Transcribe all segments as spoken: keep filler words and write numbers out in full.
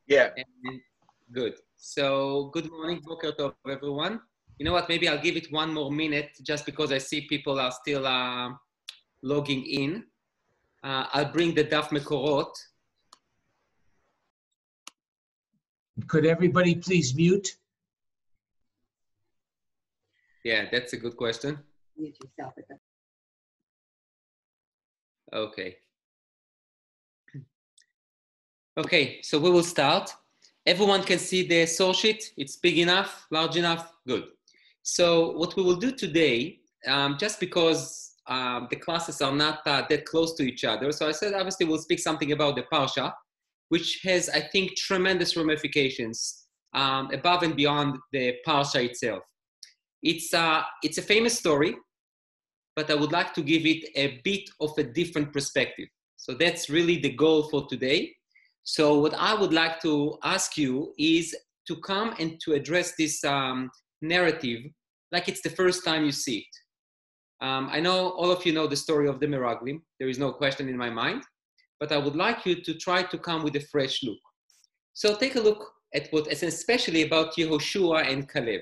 Yeah. And good. So good morning, Boker Tov, everyone. You know what? Maybe I'll give it one more minute just because I see people are still uh, logging in. Uh, I'll bring the Daf Mekorot. Could everybody please mute? Yeah, that's a good question. Mute yourself at the Okay. Okay, so we will start. Everyone can see the source sheet. It's big enough, large enough, good. So what we will do today, um, just because um, the classes are not uh, that close to each other, so I said obviously we'll speak something about the Parsha, which has, I think, tremendous ramifications um, above and beyond the Parsha itself. It's, uh, it's a famous story, but I would like to give it a bit of a different perspective. So that's really the goal for today. So what I would like to ask you is to come and to address this um, narrative like it's the first time you see it. Um, I know all of you know the story of the Meraglim. There is no question in my mind, but I would like you to try to come with a fresh look. So take a look at what, especially about Yehoshua and Caleb.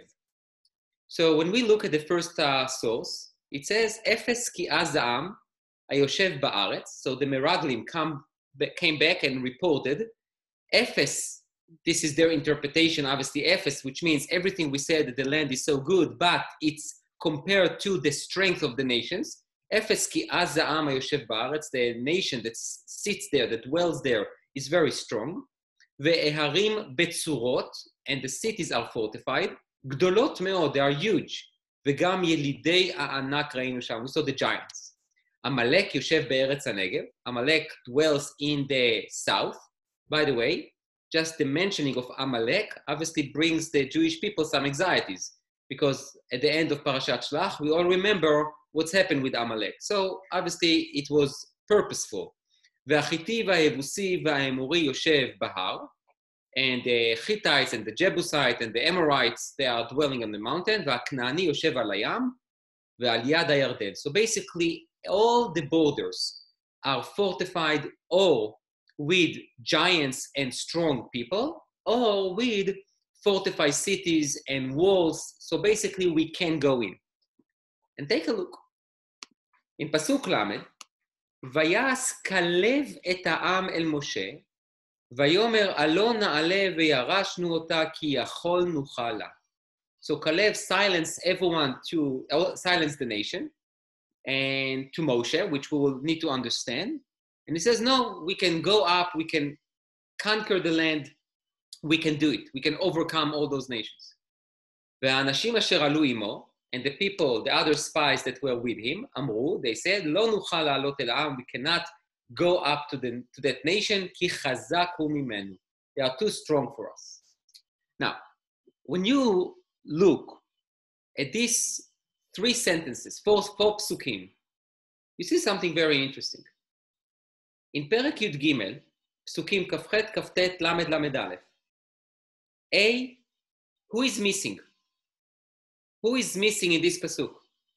So when we look at the first uh, source, it says, Efes ki azam ayoshev ba'aretz. So the Meraglim come came back and reported, Ephes, this is their interpretation, obviously Ephes, which means everything we said that the land is so good, but it's compared to the strength of the nations. Ephes ki az ha'am hayoshev ba'aretz, the nation that sits there, that dwells there, is very strong. Ve'eharim betzurot, and the cities are fortified. Gdolot me'od, they are huge. Ve'gam yelidei ha'anak ra'inu sham, we saw the giants. Amalek yoshev be'eretz hanegev. Amalek dwells in the south. By the way, just the mentioning of Amalek obviously brings the Jewish people some anxieties, because at the end of Parashat Shlach, we all remember what's happened with Amalek. So obviously it was purposeful. Ve'achiti va'yevusi va'emori yoshev bahar. And the Hittites and the Jebusites and the Amorites, they are dwelling on the mountain. Ve'aknani yoshev alayam ve'al yad ha'yarden. So basically, all the borders are fortified or with giants and strong people, or with fortified cities and walls. So basically, we can go in. And take a look. In Pasuk Lamed, Vayas Kalev et ha'am el Moshe, Vayomer alo na'ale ve'yarashnu ota ki yachol nuchala. So Kalev silenced everyone to uh, silence the nation, and to Moshe, which we will need to understand. And he says, no, we can go up, we can conquer the land, we can do it. We can overcome all those nations. והאנשים אשר עלו עמו, and the people, the other spies that were with him, אמרו, they said, לא נוכל לעלות אל העם, we cannot go up to, the, to that nation, כי חזק הוא ממנו. They are too strong for us. Now, when you look at these three sentences, four, four psukim, you see something very interesting. In Perek Yud Gimel, psukim kafchet, kaftet, lamed, lamed aleph. A, who is missing? Who is missing in this pasuk?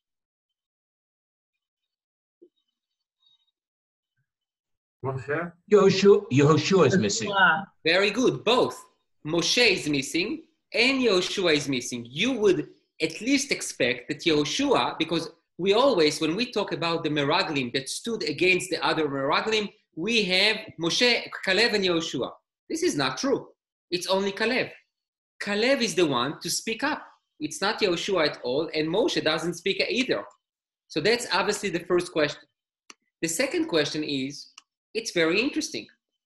Moshe? Yehoshua, Yehoshua is missing. Very good, both. Moshe is missing and Yehoshua is missing. You would at least expect that Yehoshua, because we always, when we talk about the Meraglim that stood against the other Meraglim, we have Moshe, Caleb, and Yehoshua. This is not true. It's only Caleb. Caleb is the one to speak up. It's not Yehoshua at all, and Moshe doesn't speak either. So that's obviously the first question. The second question is, it's very interesting.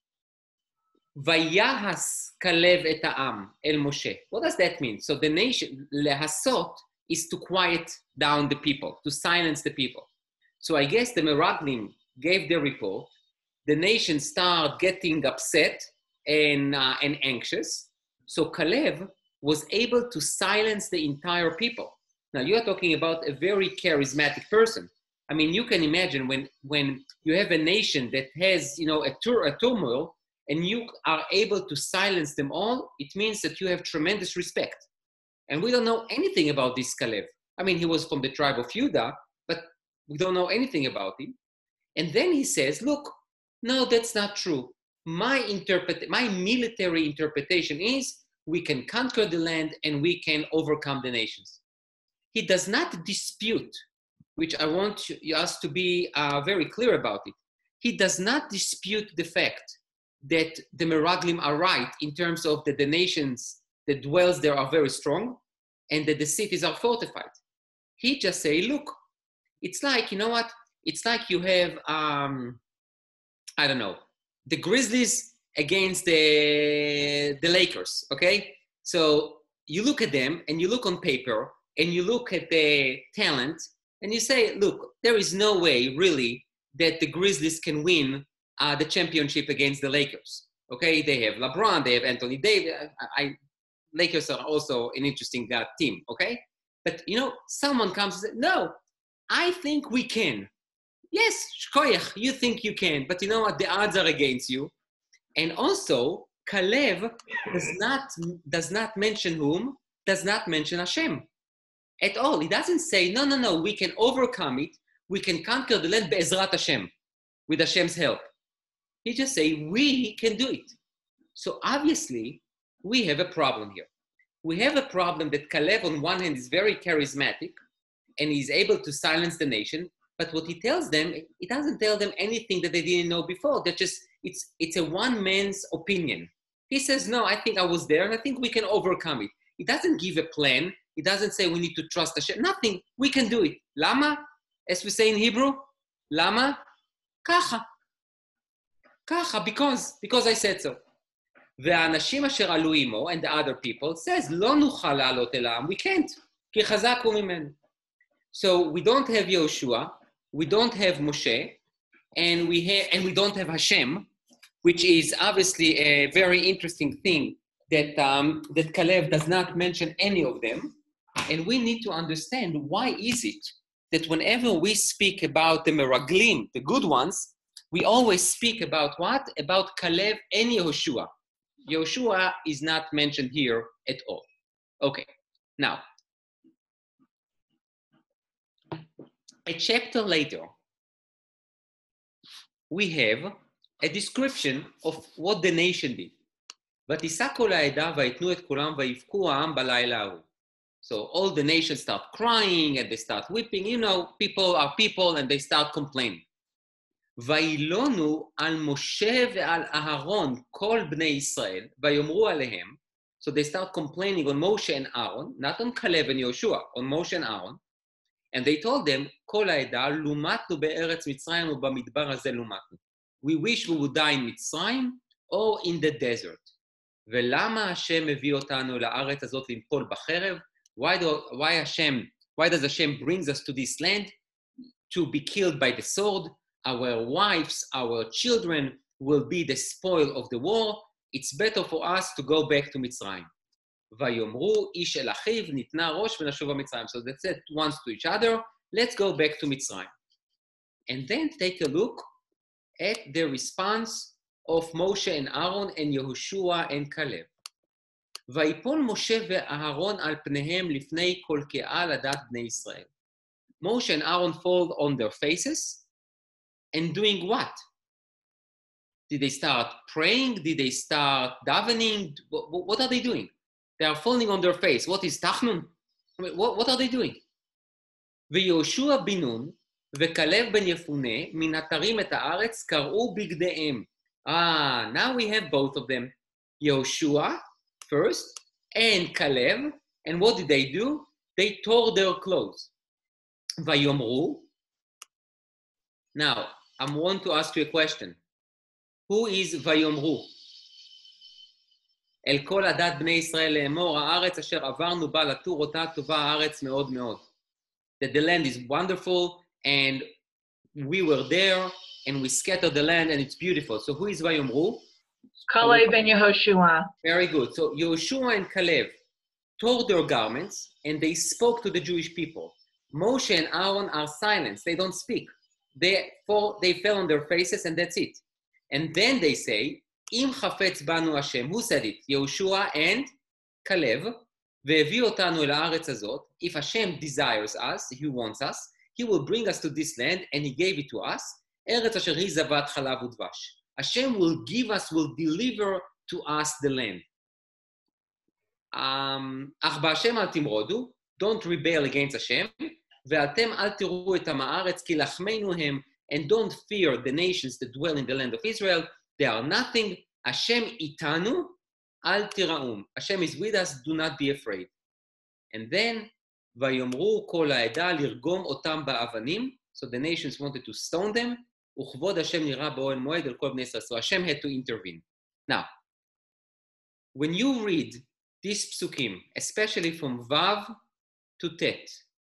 Vayahas Caleb et ha'am el Moshe. What does that mean? So the nation, lehasot, is to quiet down the people, to silence the people. So I guess the Meraglim gave their report. The nation started getting upset and, uh, and anxious. So Caleb was able to silence the entire people. Now you are talking about a very charismatic person. I mean, you can imagine when, when you have a nation that has, you know, a, tur- a turmoil, and you are able to silence them all, it means that you have tremendous respect. And we don't know anything about this Caleb. I mean, he was from the tribe of Judah, but we don't know anything about him. And then he says, look, no, that's not true. My interpret, my military interpretation is we can conquer the land and we can overcome the nations. He does not dispute, which I want you, us to be uh, very clear about it. He does not dispute the fact that the Meraglim are right in terms of that the nations that dwells there are very strong and that the cities are fortified. He just say, look, it's like, you know what? It's like you have, um, I don't know, the Grizzlies against the, the Lakers, okay? So you look at them and you look on paper and you look at the talent and you say, look, there is no way really that the Grizzlies can win uh, the championship against the Lakers, okay? They have LeBron, they have Anthony Davis. I, I, Lakers are also an interesting uh, team, okay? But, you know, someone comes and says, no, I think we can. Yes, shkoyach, you think you can, but you know what? The odds are against you. And also, Kalev does not, does not mention whom, does not mention Hashem at all. He doesn't say, no, no, no, we can overcome it. We can conquer the land be'ezrat Hashem, with Hashem's help. He just say, we can do it. So obviously, we have a problem here. We have a problem that Kalev, on one hand, is very charismatic, and he's able to silence the nation. But what he tells them, he doesn't tell them anything that they didn't know before. That just it's it's a one man's opinion. He says, no, I think I was there, and I think we can overcome it. He doesn't give a plan. He doesn't say we need to trust Hashem. Nothing. We can do it. Lama, as we say in Hebrew, Lama, kacha, kacha, because because I said so. והאנשים אשר עלו עמו, and the other people, says, לא נוכל לעלות אל העם. We can't, כי חזק הוא ממנו. So we don't have Yehoshua, we don't have Moshe, and we have, and we don't have Hashem, which is obviously a very interesting thing that um, that Kalev does not mention any of them. And we need to understand why is it that whenever we speak about the Meraglim, the good ones, we always speak about what? About Kalev and Yehoshua. Yehoshua is not mentioned here at all. Okay, now, a chapter later, we have a description of what the nation did. ותישא כל העדה ויתנו את כולם ויבכו העם בלילה ההוא. So all the nations start crying and they start weeping. You know, people are people and they start complaining. וילונו על משה ועל אהרון כל בני ישראל ויאמרו עליהם. So they start complaining on Moshe and Aaron, not on Caleb and Yehoshua, on Moshe and Aaron. And they told them, כל העדה, לומתנו בארץ מצרים ובמדבר הזה לומתנו. We wish we would die in מצרים or in the desert. ולמה השם מביא אותנו לארץ הזאת לנפול בחרב? Why, do, why, Hashem, why does Hashem brings us to this land? To be killed by the sword. Our wives, our children will be the spoil of the war. It's better for us to go back to מצרים. ויאמרו איש אל אחיו ניתנה ראש ונשוב מצרים. So they said once to each other, let's go back to מצרים. And then take a look at the response of Moshe and Aaron and Yehoshua and Caleb. ויפול משה ואהרון על פניהם לפני כל קהל עדת בני ישראל. Moshe and Aaron fall on their faces and doing what? Did they start praying? Did they start davening? What, what are they doing? They are falling on their face. What is tachnun? I mean, what, what are they doing? ויהושע בן נון וכלב בן יפונה מן התרים את הארץ קרעו בגדיהם. Ah, now we have both of them. Yehoshua first and Caleb. And what did they do? They tore their clothes. ויאמרו. Now, I want to ask you a question. Who is ויאמרו? אל כל עדת בני ישראל לאמור, הארץ אשר עברנו בה לתור אותה טובה הארץ מאוד מאוד. That the land is wonderful and we were there and we scattered the land and it's beautiful. So who is ויאמרו? Caleb and Yehoshua. Very good. So Yehoshua and Caleb tore their garments and they spoke to the Jewish people. Moshe and Aaron are silenced. They don't speak. They, fall, they fell on their faces and that's it. And then they say, אם חפץ בנו השם, who said it? Yehoshua and Caleb, והביא אותנו אל הארץ הזאת. If Hashem desires us, he wants us, he will bring us to this land and he gave it to us. ארץ אשר היא זבת חלב ודבש. Hashem will give us, will deliver to us the land. Um, אך בהשם אל תמרודו, don't rebel against Hashem, ואתם אל תראו את עם הארץ, כי לחמנו הם, and don't fear the nations that dwell in the land of Israel, they are nothing. Hashem itanu, al tiraum. Hashem is with us, do not be afraid. And then, ויאמרו כל העדה לרגום אותם באבנים, so the nations wanted to stone them, וכבוד השם נראה באוהל מועד על כל בני ישראל. So Hashem had to intervene. Now, when you read these psukim, especially from Vav to Tet,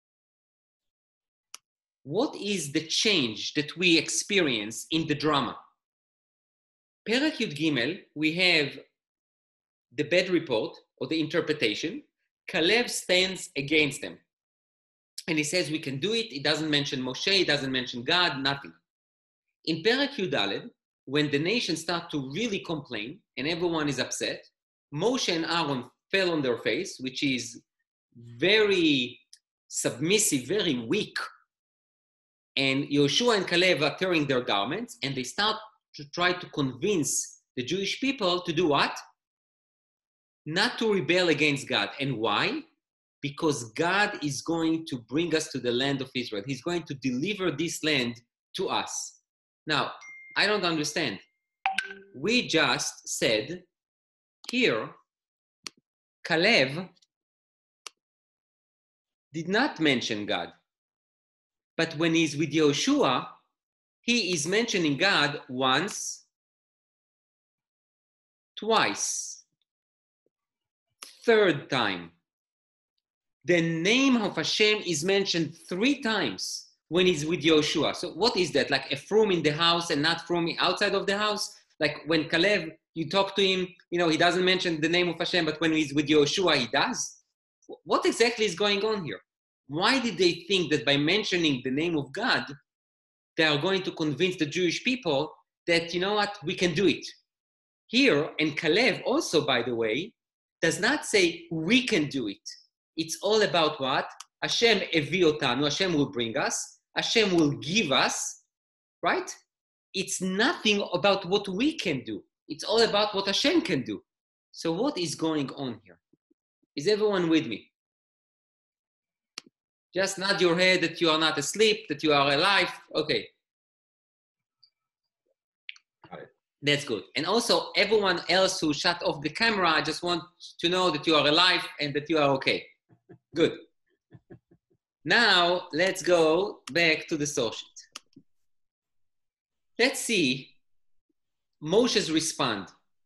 what is the change that we experience in the drama? Perek Yud Gimel, we have the bad report or the interpretation. Caleb stands against them. And he says, we can do it. He doesn't mention Moshe, he doesn't mention God, nothing. In Perek Yud Daled, when the nation start to really complain and everyone is upset, Moshe and Aaron fell on their face, which is very submissive, very weak. And Yoshua and Caleb are tearing their garments, and they start to try to convince the Jewish people to do what? Not to rebel against God. And why? Because God is going to bring us to the land of Israel. He's going to deliver this land to us. Now, I don't understand. We just said here, Caleb did not mention God. But when he's with Yoshua, he is mentioning God once, twice, third time. The name of Hashem is mentioned three times when he's with Yoshua. So what is that? Like a from in the house and not from outside of the house? Like when Caleb, you talk to him, you know, he doesn't mention the name of Hashem, but when he's with Yoshua, he does? What exactly is going on here? Why did they think that by mentioning the name of God, they are going to convince the Jewish people that, you know what, we can do it? Here, and Caleb also, by the way, does not say we can do it. It's all about what? Hashem evi otanu, Hashem will bring us, Hashem will give us, right? It's nothing about what we can do. It's all about what Hashem can do. So what is going on here? Is everyone with me? Just nod your head that you are not asleep, that you are alive. Okay. Got it. That's good. And also, everyone else who shut off the camera, I just want to know that you are alive and that you are okay. Good. Now, let's go back to the source sheet. Let's see Moshe's respond.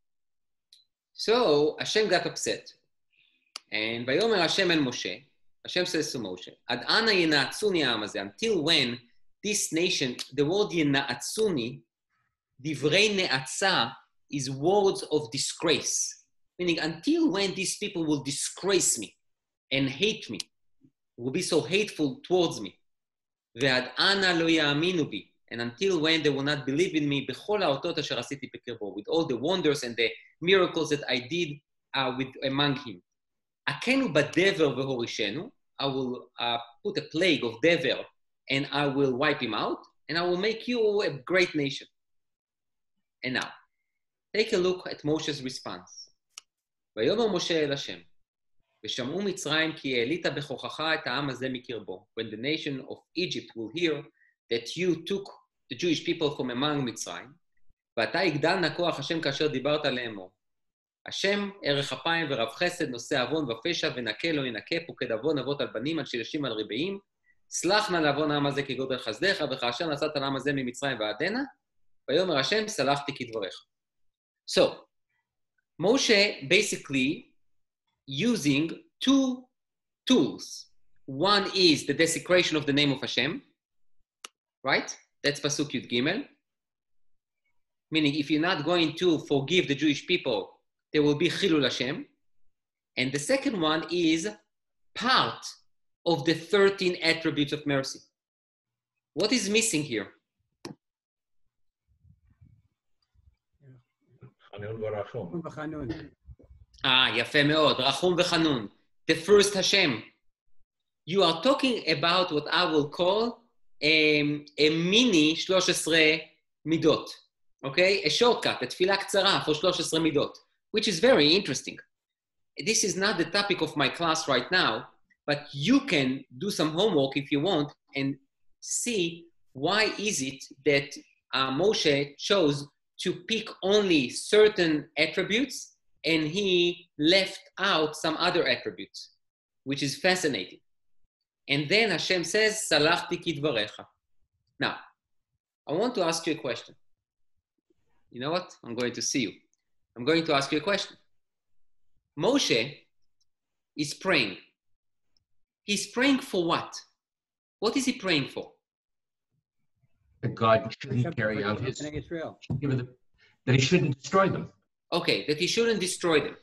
So, Hashem got upset. And Vayomer Hashem el Moshe, Hashem says to Moshe, Ad ana yena'atzuni ha'am hazeh, until when this nation, the word yena'atzuni, divrei ne'atza, is words of disgrace. Meaning, until when these people will disgrace me and hate me, will be so hateful towards me. Ve'ad ana lo ya'aminu bi, and until when they will not believe in me, b'chol ha'otot asher asiti b'kirbo, with all the wonders and the miracles that I did uh, with among him. Akenu b'dever v'horishenu, I will uh, put a plague of dever and I will wipe him out, and I will make you a great nation. And now, take a look at Moshe's response. ויאמר משה אל השם, ושמעו מצרים כי העלית בכוחך את העם הזה מקרבו. When the nation of Egypt will hear that you took the Jewish people from among מצרים, ואתה יגדל נא כוח השם כאשר דיברת לאמור. השם ערך אפיים ורב חסד נושא עוון ופשע ונקה לא ינקה פוקד עוון אבות על בנים על שילשים על ריבעים סלח נא לעוון העם הזה כגודל חסדך וכאשר נשאת העם הזה ממצרים ועדנה ויאמר השם סלחתי כדבריך. So Moshe basically using two tools. One is the desecration of the name of Hashem, right? That's Pasuk Yud Gimel. Meaning if you're not going to forgive the Jewish people, there will be Chilul Hashem. And the second one is part of the thirteen attributes of mercy. What is missing here? Ah, יפה מאוד, רחום וחנון. The first Hashem. You are talking about what I will call a, a mini שלוש עשרה midot. Okay, a shortcut, a תפילה קצרה for שלוש עשרה midot, which is very interesting. This is not the topic of my class right now, but you can do some homework if you want and see why is it that uh, Moshe chose to pick only certain attributes and he left out some other attributes, which is fascinating. And then Hashem says, Salachti kidvarecha. Now, I want to ask you a question. You know what? I'm going to see you. I'm going to ask you a question. Moshe is praying. He's praying for what? What is he praying for? That God shouldn't carry out his, Israel. that he shouldn't destroy them. Okay, that he shouldn't destroy them.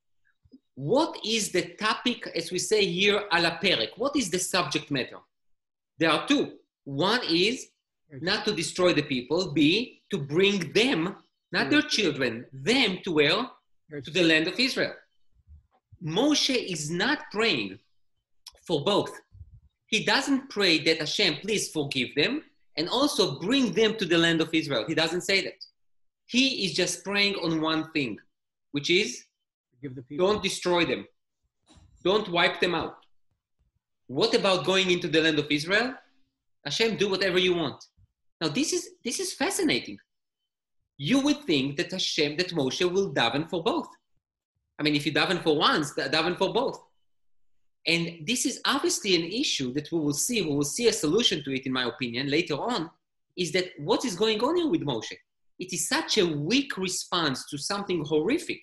What is the topic, as we say here, ala perek? What is the subject matter? There are two. One is not to destroy the people. B, to bring them, not their children, them to where? To the land of Israel. Moshe is not praying for both. He doesn't pray that Hashem, please forgive them, and also bring them to the land of Israel. He doesn't say that. He is just praying on one thing, which is, Give the people. don't destroy them. Don't wipe them out. What about going into the land of Israel? Hashem, do whatever you want. Now, this is, this is fascinating. You would think that Hashem, that Moshe will daven for both. I mean, if you daven for once, daven for both. And this is obviously an issue that we will see, we will see a solution to it, in my opinion, later on, is that what is going on here with Moshe? It is such a weak response to something horrific.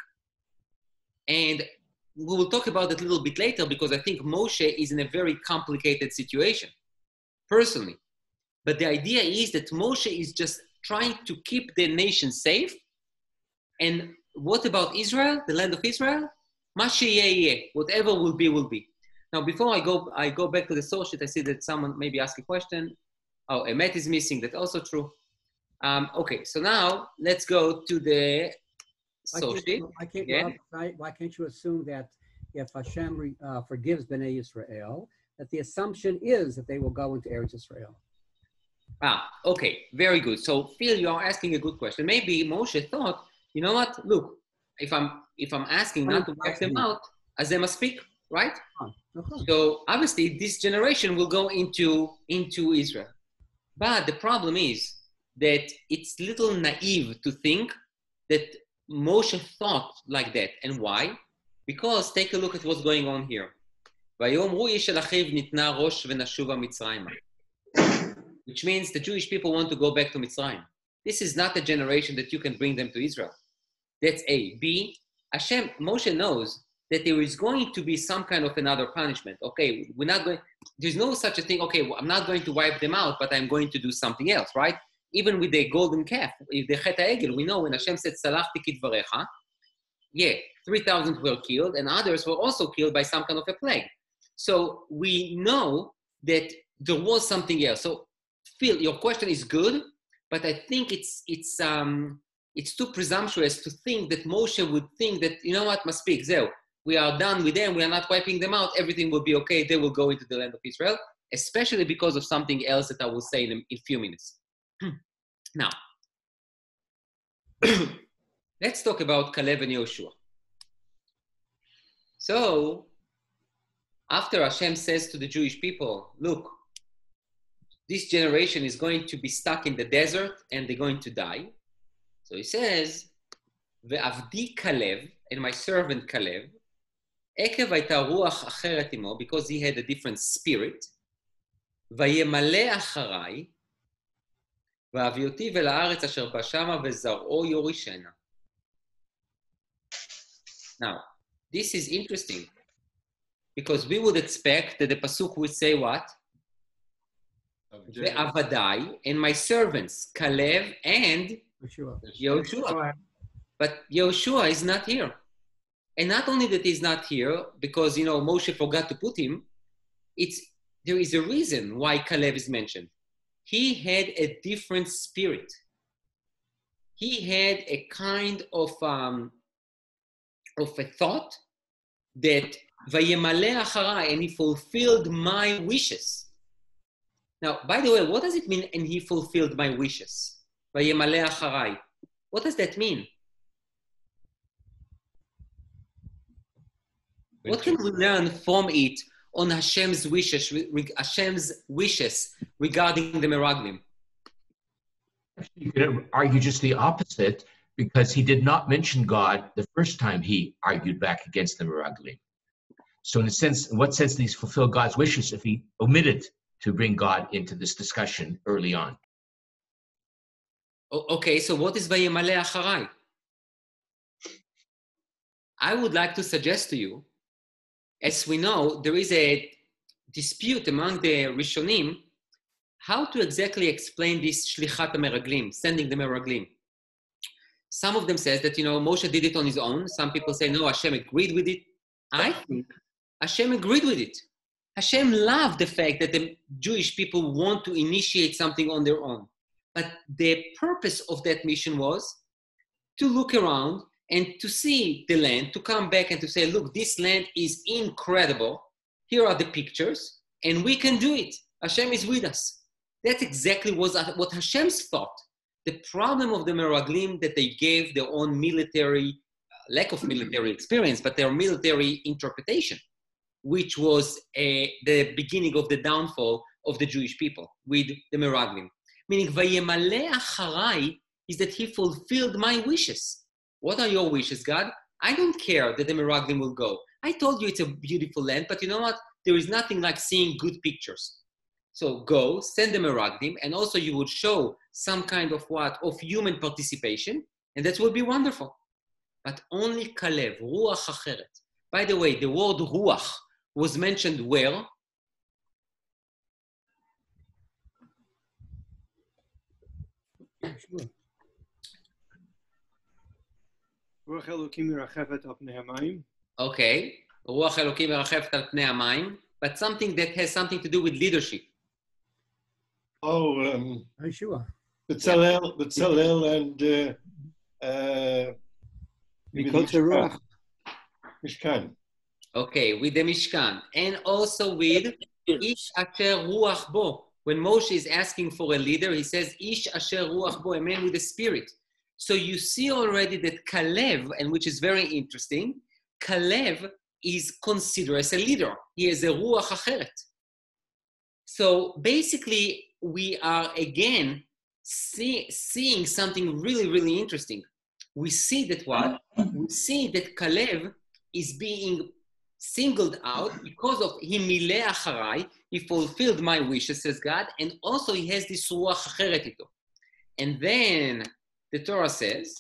And we will talk about it a little bit later because I think Moshe is in a very complicated situation, personally. But the idea is that Moshe is just trying to keep the nation safe. And what about Israel, the land of Israel? Ma sheyeh yeh, whatever will be, will be. Now, before I go, I go back to the source sheet, I see that someone maybe asked a question. Oh, Emet is missing, that's also true. Um, okay, so now let's go to the Why source can't, sheet. you, why, can't, Yeah. why, why can't you assume that if Hashem re, uh, forgives Bnei Israel, that the assumption is that they will go into Eretz Israel? Ah, okay, very good. So Phil, you are asking a good question. Maybe Moshe thought, you know what, look, if I'm if I'm asking not to wipe them out, as they must speak, right? Okay. So obviously this generation will go into, into Israel. But the problem is that it's little naive to think that Moshe thought like that. And why? Because take a look at what's going on here. Which means the Jewish people want to go back to Mitzrayim. This is not a generation that you can bring them to Israel. That's A. B, Hashem, Moshe knows that there is going to be some kind of another punishment. Okay, we're not going, there's no such a thing, okay, well, I'm not going to wipe them out, but I'm going to do something else, right? Even with the golden calf, the Chet HaEgel, we know when Hashem said, Salachti kidvarecha, yeah, three thousand were killed, and others were also killed by some kind of a plague. So we know that there was something else. So Phil, your question is good, but I think it's it's um it's too presumptuous to think that Moshe would think that, you know what, must speak, zeu, we are done with them, we are not wiping them out, everything will be okay, they will go into the land of Israel, especially because of something else that I will say in a, in a few minutes. Now, let's talk about Caleb and Yoshua. So, after Hashem says to the Jewish people, look, this generation is going to be stuck in the desert and they're going to die. So he says, Ve'avdi Caleb, and my servant Caleb, Ekev hayta ruach acheret imo, because he had a different spirit, Vayemale acharai, Va'avioti ve'la'aretz asher bashama ve'zar'o yorishena. Now, this is interesting, because we would expect that the pasuk would say what? Ve'avadai, and my servants, Caleb and Yeshua. Yoshua. But Yoshua is not here. And not only that he's not here, because, you know, Moshe forgot to put him, it's, there is a reason why Caleb is mentioned. He had a different spirit. He had a kind of, um, of a thought that Vayemale acharai, and he fulfilled my wishes. Now, by the way, what does it mean, and he fulfilled my wishes? Vayemale acharai. What does that mean? What can we learn from it on Hashem's wishes, Hashem's wishes regarding the Meraglim? You could argue just the opposite, because he did not mention God the first time he argued back against the Meraglim. So in a sense, in what sense did he fulfill God's wishes if he omitted to bring God into this discussion early on? Okay, so what is Vayemale Acharai? I would like to suggest to you, as we know, there is a dispute among the Rishonim how to exactly explain this Shlichat HaMeraglim, sending the Meraglim. Some of them says that, you know, Moshe did it on his own. Some people say, no, Hashem agreed with it. I think Hashem agreed with it. Hashem loved the fact that the Jewish people want to initiate something on their own. But the purpose of that mission was to look around and to see the land, to come back and to say, look, this land is incredible. Here are the pictures, and we can do it. Hashem is with us. That's exactly was what Hashem's thought. The problem of the Meraglim that they gave their own military, uh, lack of military experience, but their military interpretation, which was uh, the beginning of the downfall of the Jewish people with the Meraglim. Meaning, Vayemale Acharai is that he fulfilled my wishes. What are your wishes, God? I don't care that the Meraglim will go. I told you it's a beautiful land, but you know what? There is nothing like seeing good pictures. So go, send the Meraglim, and also you would show some kind of what? Of human participation, and that would be wonderful. But only Kalev, Ruach Acheret. By the way, the word Ruach was mentioned where? Sure. רוח אלוקים מרחפת על פני המים. Okay, Ruach Elokim merachefet al pnei hamayim, but something that has something to do with leadership. Oh, um, Yeshua. Betzalel, Betzalel and uh, uh, Mikol Teruach. Mishkan. Okay, with the Mishkan, and also with Ish Asher Ruach Bo. When Moshe is asking for a leader, he says Ish Asher Ruach Bo, a man with a spirit. So you see already that Kalev, and which is very interesting, Kalev is considered as a leader. He is a Ruach Acheret. So basically, we are again see, seeing something really, really interesting. We see that what? We see that Kalev is being singled out because of Himile Acharai, he fulfilled my wishes, says God, and also he has this Ruach Acheret ito. And then the Torah says,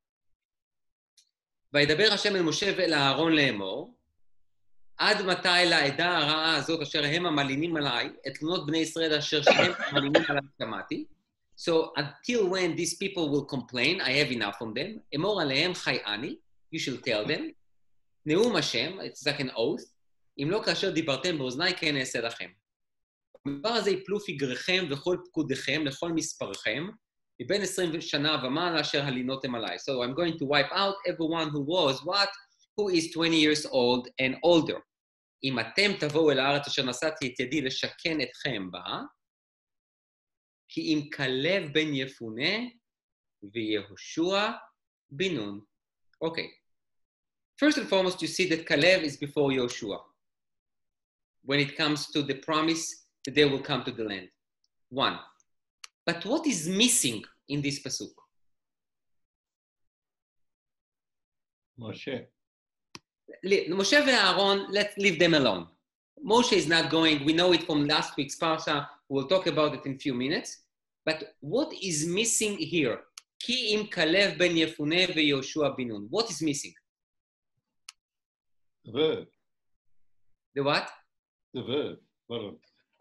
וידבר השם אל משה ואל אהרון לאמור, עד מתי לעדה הרעה הזאת אשר הם המלינים עליי, את תלונות בני ישראל אשר שהם המלינים עליי שמעתי. So until when these people will complain, I have enough from them. אמור עליהם חי אני, you shall tell them. נאום השם, it's like an oath, אם לא כאשר דיברתם באוזני כן אעשה לכם. במדבר הזה יפלו פגריכם וכל פקודיכם לכל מספרכם, מבין עשרים שנה ומעלה אשר הלינותם עליי. So I'm going to wipe out everyone who was what? Who is twenty years old and older. אם אתם תבואו אל הארץ אשר נשאתי את ידי לשכן אתכם בה, כי אם כלב בן יפונה ויהושע בן נון. Okay. First and foremost, you see that Kalev is before Yoshua when it comes to the promise that they will come to the land. One. But what is missing in this pasuk? Moshe. Moshe and Aaron, let's leave them alone. Moshe is not going, we know it from last week's parsha, we'll talk about it in a few minutes. But what is missing here? Ki im Kalev ben Yefuneh veYoshua bin Nun. What is missing? The verb. The what? The verb. Verb.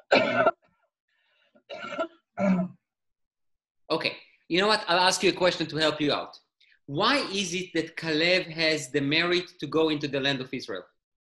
Okay, you know what? I'll ask you a question to help you out. Why is it that Kalev has the merit to go into the land of Israel?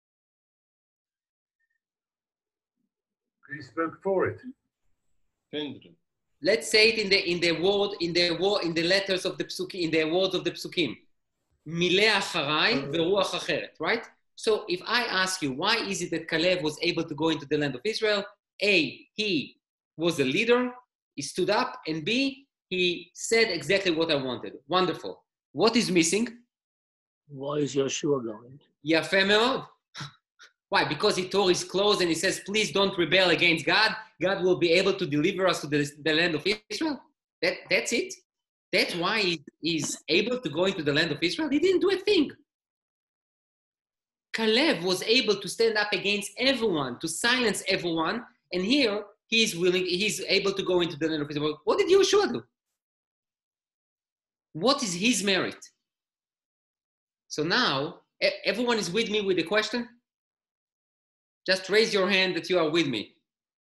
He spoke for it. Pendulum. Let's say it in the in the word in the word in the letters of the psukim, in the words of the psukim. Mileh acharai veruach acheret, right? So if I ask you, why is it that Kalev was able to go into the land of Israel? A, he was a leader, he stood up, and B, He said exactly what I wanted. Wonderful. What is missing? Why is Yeshua going? Yafeh me'od. Why? Because he tore his clothes and he says, please don't rebel against God. God will be able to deliver us to the, the land of Israel. That, that's it. That's why he, he's able to go into the land of Israel. He didn't do a thing. Caleb was able to stand up against everyone, to silence everyone. And here, he's willing, he's able to go into the land of Israel. What did Yeshua do? What is his merit? So now, everyone is with me with the question? Just raise your hand that you are with me.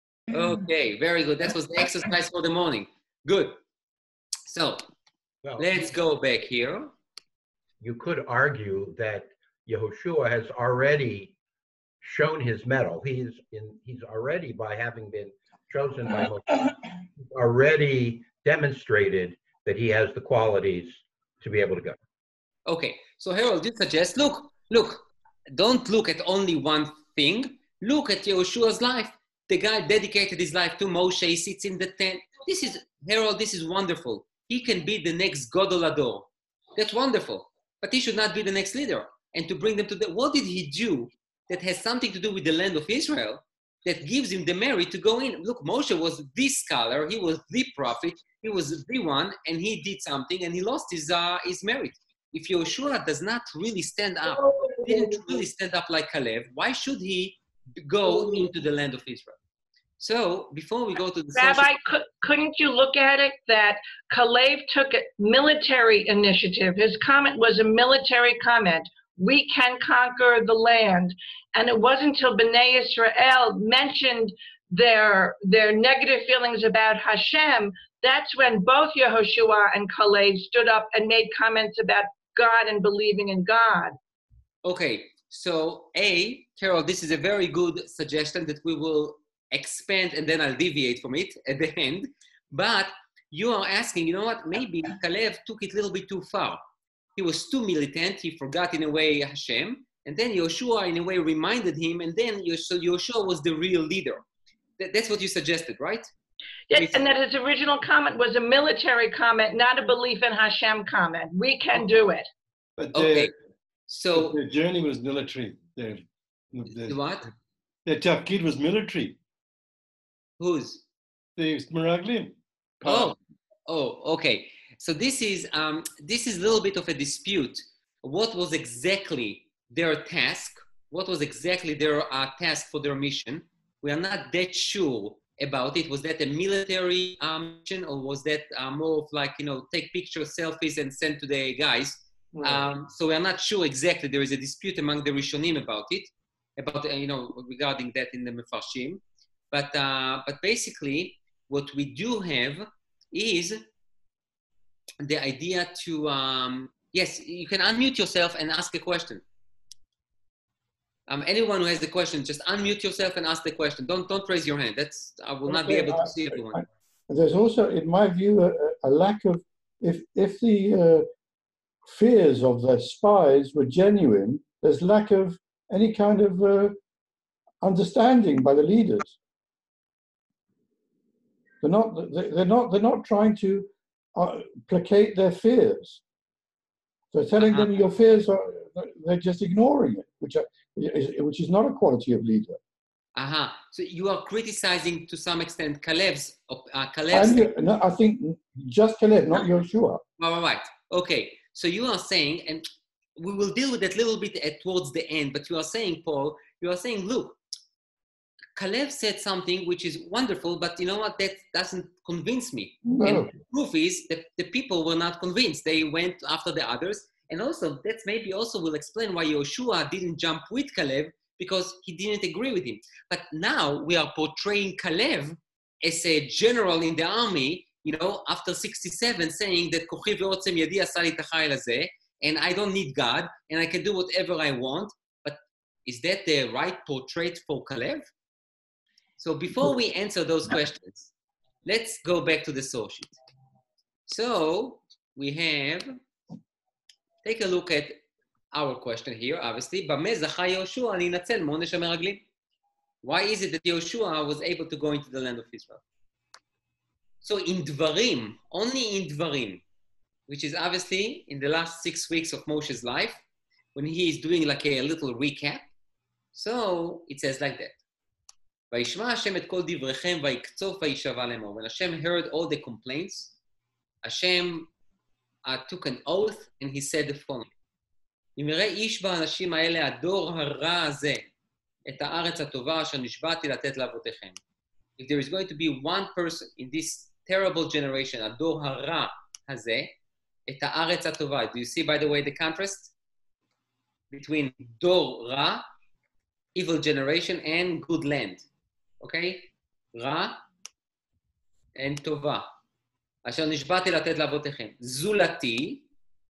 Okay, very good. That was the exercise for the morning. Good. So, Well, let's go back here. you could argue that Yehoshua has already shown his mettle. He's in, he's already, by having been chosen by Moshe, already demonstrated that he has the qualities to be able to go. Okay, so Harold, you suggest, look, look, don't look at only one thing. Look at Yehoshua's life. The guy dedicated his life to Moshe. He sits in the tent. This is, Harold, this is wonderful. He can be the next Gadol Hador. That's wonderful. But he should not be the next leader. And to bring them to the, what did he do that has something to do with the land of Israel that gives him the merit to go in? Look, Moshe was the scholar. He was the prophet. He was the one, and he did something, and he lost his, uh, his merit. If Yehoshua does not really stand up, didn't really stand up like Caleb, why should he go into the land of Israel? So before we go to the Rabbi, social... could, couldn't you look at it that Caleb took a military initiative? His comment was a military comment. We can conquer the land. And it wasn't until Bnei Israel mentioned their, their negative feelings about Hashem, that's when both Yehoshua and Caleb stood up and made comments about God and believing in God. Okay, so A, Carol, this is a very good suggestion that we will expand and then I'll deviate from it at the end. But you are asking, you know what, maybe Caleb took it a little bit too far. He was too militant, he forgot in a way Hashem, and then Yehoshua in a way reminded him, and then Yehoshua was the real leader. That, that's what you suggested, right? Yeah, and that his original comment was a military comment, not a belief in Hashem comment. We can do it. But Okay, the, so... the journey was military. The, the, what? The tafkid was military. Whose? The Meraglim. Oh, oh, okay. So this is um, this is a little bit of a dispute. What was exactly their task? What was exactly their uh, task for their mission? We are not that sure about it. Was that a military um, mission, or was that uh, more of like, you know, take pictures, selfies, and send to the guys? Right. Um, so we are not sure exactly. There is a dispute among the Rishonim about it, about uh, you know, regarding that in the Mefarshim. But uh, but basically, what we do have is the idea to um, yes, you can unmute yourself and ask a question. Um, anyone who has a question, just unmute yourself and ask the question. Don't don't raise your hand. That's I will not be Okay, able to I- see everyone. I- There's also, in my view, a, a lack of, if, if the uh, fears of the spies were genuine, there's lack of any kind of uh, understanding by the leaders. They're not, they're not, they're not trying to uh, placate their fears. They're telling Uh-huh. them your fears are, they're just ignoring it, which, are, is, which is not a quality of leader. Aha. Uh-huh. So you are criticizing to some extent Caleb's. Uh, Caleb's. I'm, no, I think just Caleb, not Yeshua. All right. Okay. So you are saying, and we will deal with that a little bit at, towards the end, but you are saying, Paul, you are saying, look, Caleb said something which is wonderful, but you know what? That doesn't convince me. No. And the proof is that the people were not convinced. They went after the others. And also, that's maybe also will explain why Yehoshua didn't jump with Caleb, because he didn't agree with him. But now we are portraying Caleb as a general in the army, you know, after sixty-seven, saying that Kochi ve'otzem yadi asa li tachayil hazeh, and I don't need God, and I can do whatever I want. But is that the right portrait for Caleb? So before we answer those questions, let's go back to the source sheet. So we have, take a look at our question here, obviously. Why is it that Yehoshua was able to go into the land of Israel? So in Dvarim, only in Dvarim, which is obviously in the last six weeks of Moshe's life, when he is doing like a, a little recap. So it says like that. וישמע השם את כל דבריכם ויקצוף וישבע לאמור. When Hashem heard all the complaints, Hashem uh, took an oath and he said the following. אם יראה איש באנשים האלה הדור הרע הזה את הארץ הטובה אשר נשבעתי לתת לאבותיכם. If there is going to be one person in this terrible generation, הדור הרע הזה, את הארץ הטובה. Do you see by the way the contrast between דור רע, evil generation, and good land? Okay? רע and טובה. אשר נשבעתי לתת לאבותיכם. זולתי,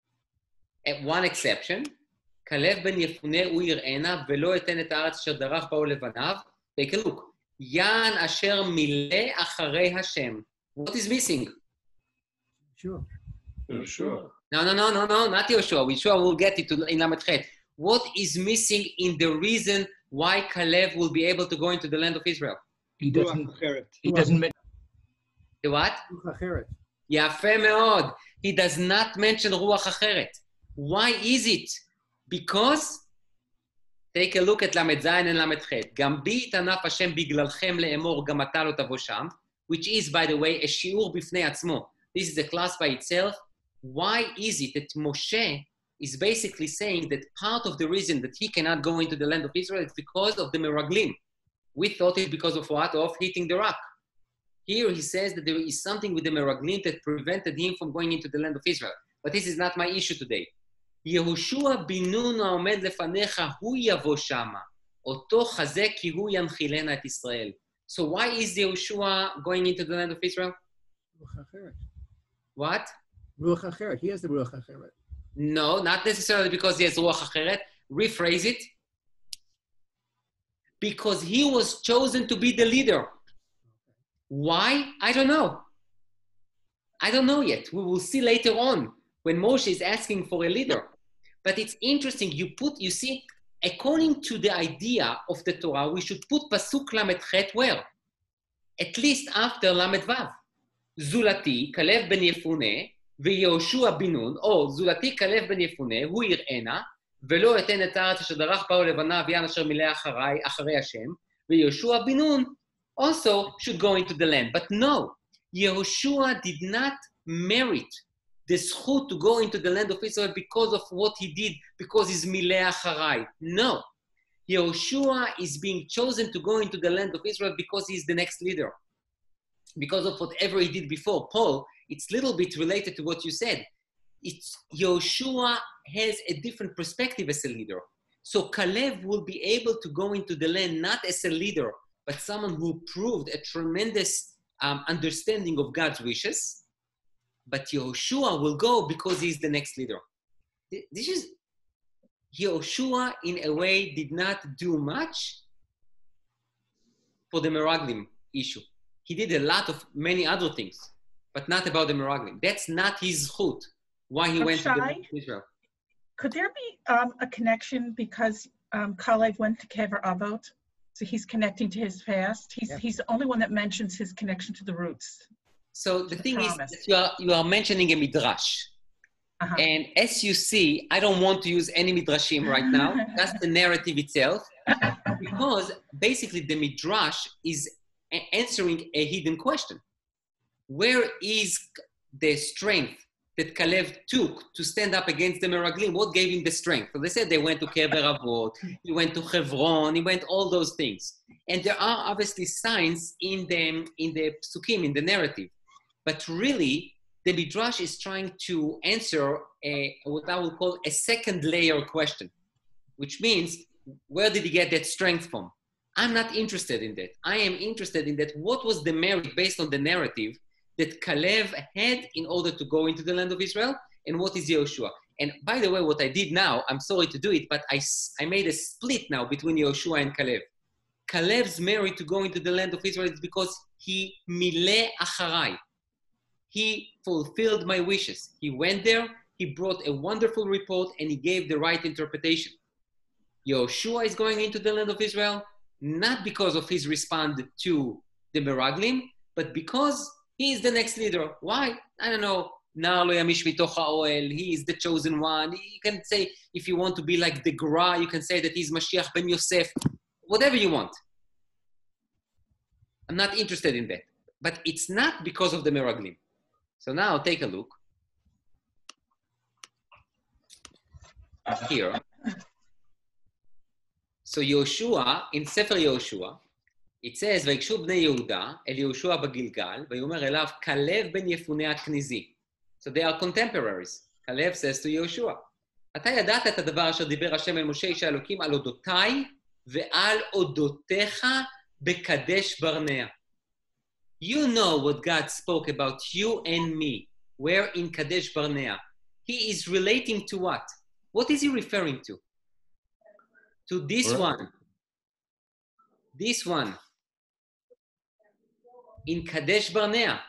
one exception, כלב בן יפונה הוא יראנה ולא יתן את הארץ אשר דרך באו לבניו. Take a look. יען אשר מילא אחרי השם. What is missing? Sure. Sure. No, no, no, no, no, not Yoshua. We sure will get it to, in Lamed Chet. What is missing in the reason why Caleb will be able to go into the land of Israel? He doesn't, he doesn't mention. The what? Ruach Acheret. יפה מאוד. He does not mention Ruach Acheret. Why is it? Because, take a look at Lamed Zayin and Lamed Chet. גם בי יתענף השם בגללכם לאמור, גם אתה לא תבוא שם, which is, by the way, a שיעור בפני עצמו. This is a class by itself. Why is it that Moshe is basically saying that part of the reason that he cannot go into the land of Israel is because of the Meraglim? We thought it's because of what? Of hitting the rock. Here he says that there is something with the Meraglim that prevented him from going into the land of Israel. But this is not my issue today. יהושע בן נון העומד לפניך, הוא יבוא שמה. אותו חזק כי הוא ינחילנה את ישראל. So why is Yehoshua going into the land of Israel? Ruach Acheret. What? Ruach Acheret. He has the Ruach Acheret. No, not necessarily because he has Ruach Acheret. Rephrase it. Because he was chosen to be the leader. Why? I don't know. I don't know yet. We will see later on when Moshe is asking for a leader. But it's interesting. You put, you see, according to the idea of the Torah, we should put Pasuk Lamed Chet where? At least after Lamed Vav. Zulati, Kalev ben Yefune, ויהושע בן נון, או זולתי כלב בן יפונה, הוא יראנה, ולא יתן את הארץ אשר דרך באו לבניו, יען אשר מילא אחרי, אחרי השם, ויהושע בן נון also should go into the land. But no, Yehoshua did not merit the zchut to go into the land of Israel because of what he did, because he's מילא אחרי. No. Yehoshua is being chosen to go into the land of Israel because he's the next leader. Because of whatever he did before. Paul, it's a little bit related to what you said. It's Yehoshua has a different perspective as a leader. So Caleb will be able to go into the land not as a leader, but someone who proved a tremendous um, understanding of God's wishes. But Yehoshua will go because he's the next leader. This is, Yehoshua in a way did not do much for the Meraglim issue. He did a lot of many other things, but not about the Meraglim. That's not his zchut, why he But went Shai, to the Israel. Could there be um, a connection because um, Caleb went to Kever Avot, so he's connecting to his past? He's, Yeah. he's the only one that mentions his connection to the roots. So the the thing is, promise. that you are, you are mentioning a midrash. Uh-huh. And as you see, I don't want to use any midrashim right now. That's the narrative itself. Because basically the midrash is a- answering a hidden question. Where is the strength that Caleb took to stand up against the Meraglim? What gave him the strength? So they said they went to Kever Avot, he went to Hebron, he went all those things. And there are obviously signs in the, in the psukim, in the narrative. But really, the Midrash is trying to answer a, what I will call a second layer question, which means, where did he get that strength from? I'm not interested in that. I am interested in that what was the merit based on the narrative that Caleb had in order to go into the land of Israel, and what is Yehoshua. And by the way, what I did now, I'm sorry to do it, but I, I made a split now between Yehoshua and Caleb. Caleb's merit to go into the land of Israel is because he mileh acharai. He fulfilled my wishes. He went there, he brought a wonderful report, and he gave the right interpretation. Yehoshua is going into the land of Israel, not because of his response to the Meraglim, but because He is the next leader. Why? I don't know. He is the chosen one. You can say, if you want to be like the Gra, you can say that he's Mashiach ben Yosef. Whatever you want. I'm not interested in that. But it's not because of the Meraglim. So now take a look. Here. So Yoshua, in Sefer Yoshua, it says, ויקשו בני יהודה אל יהושע בגילגל, ויאמר אליו, כלב בן יפונה הכניזי. So they are contemporaries. Kalev says to Yoshua, אתה ידעת את הדבר אשר דיבר השם אל משה איש האלוקים על אודותיי ועל אודותיך בקדש ברנע. You know what God spoke about you and me. Where in Kadesh Barnea. He is relating to what? What is he referring to? To this Right. one. This one. In Kadesh Barnea.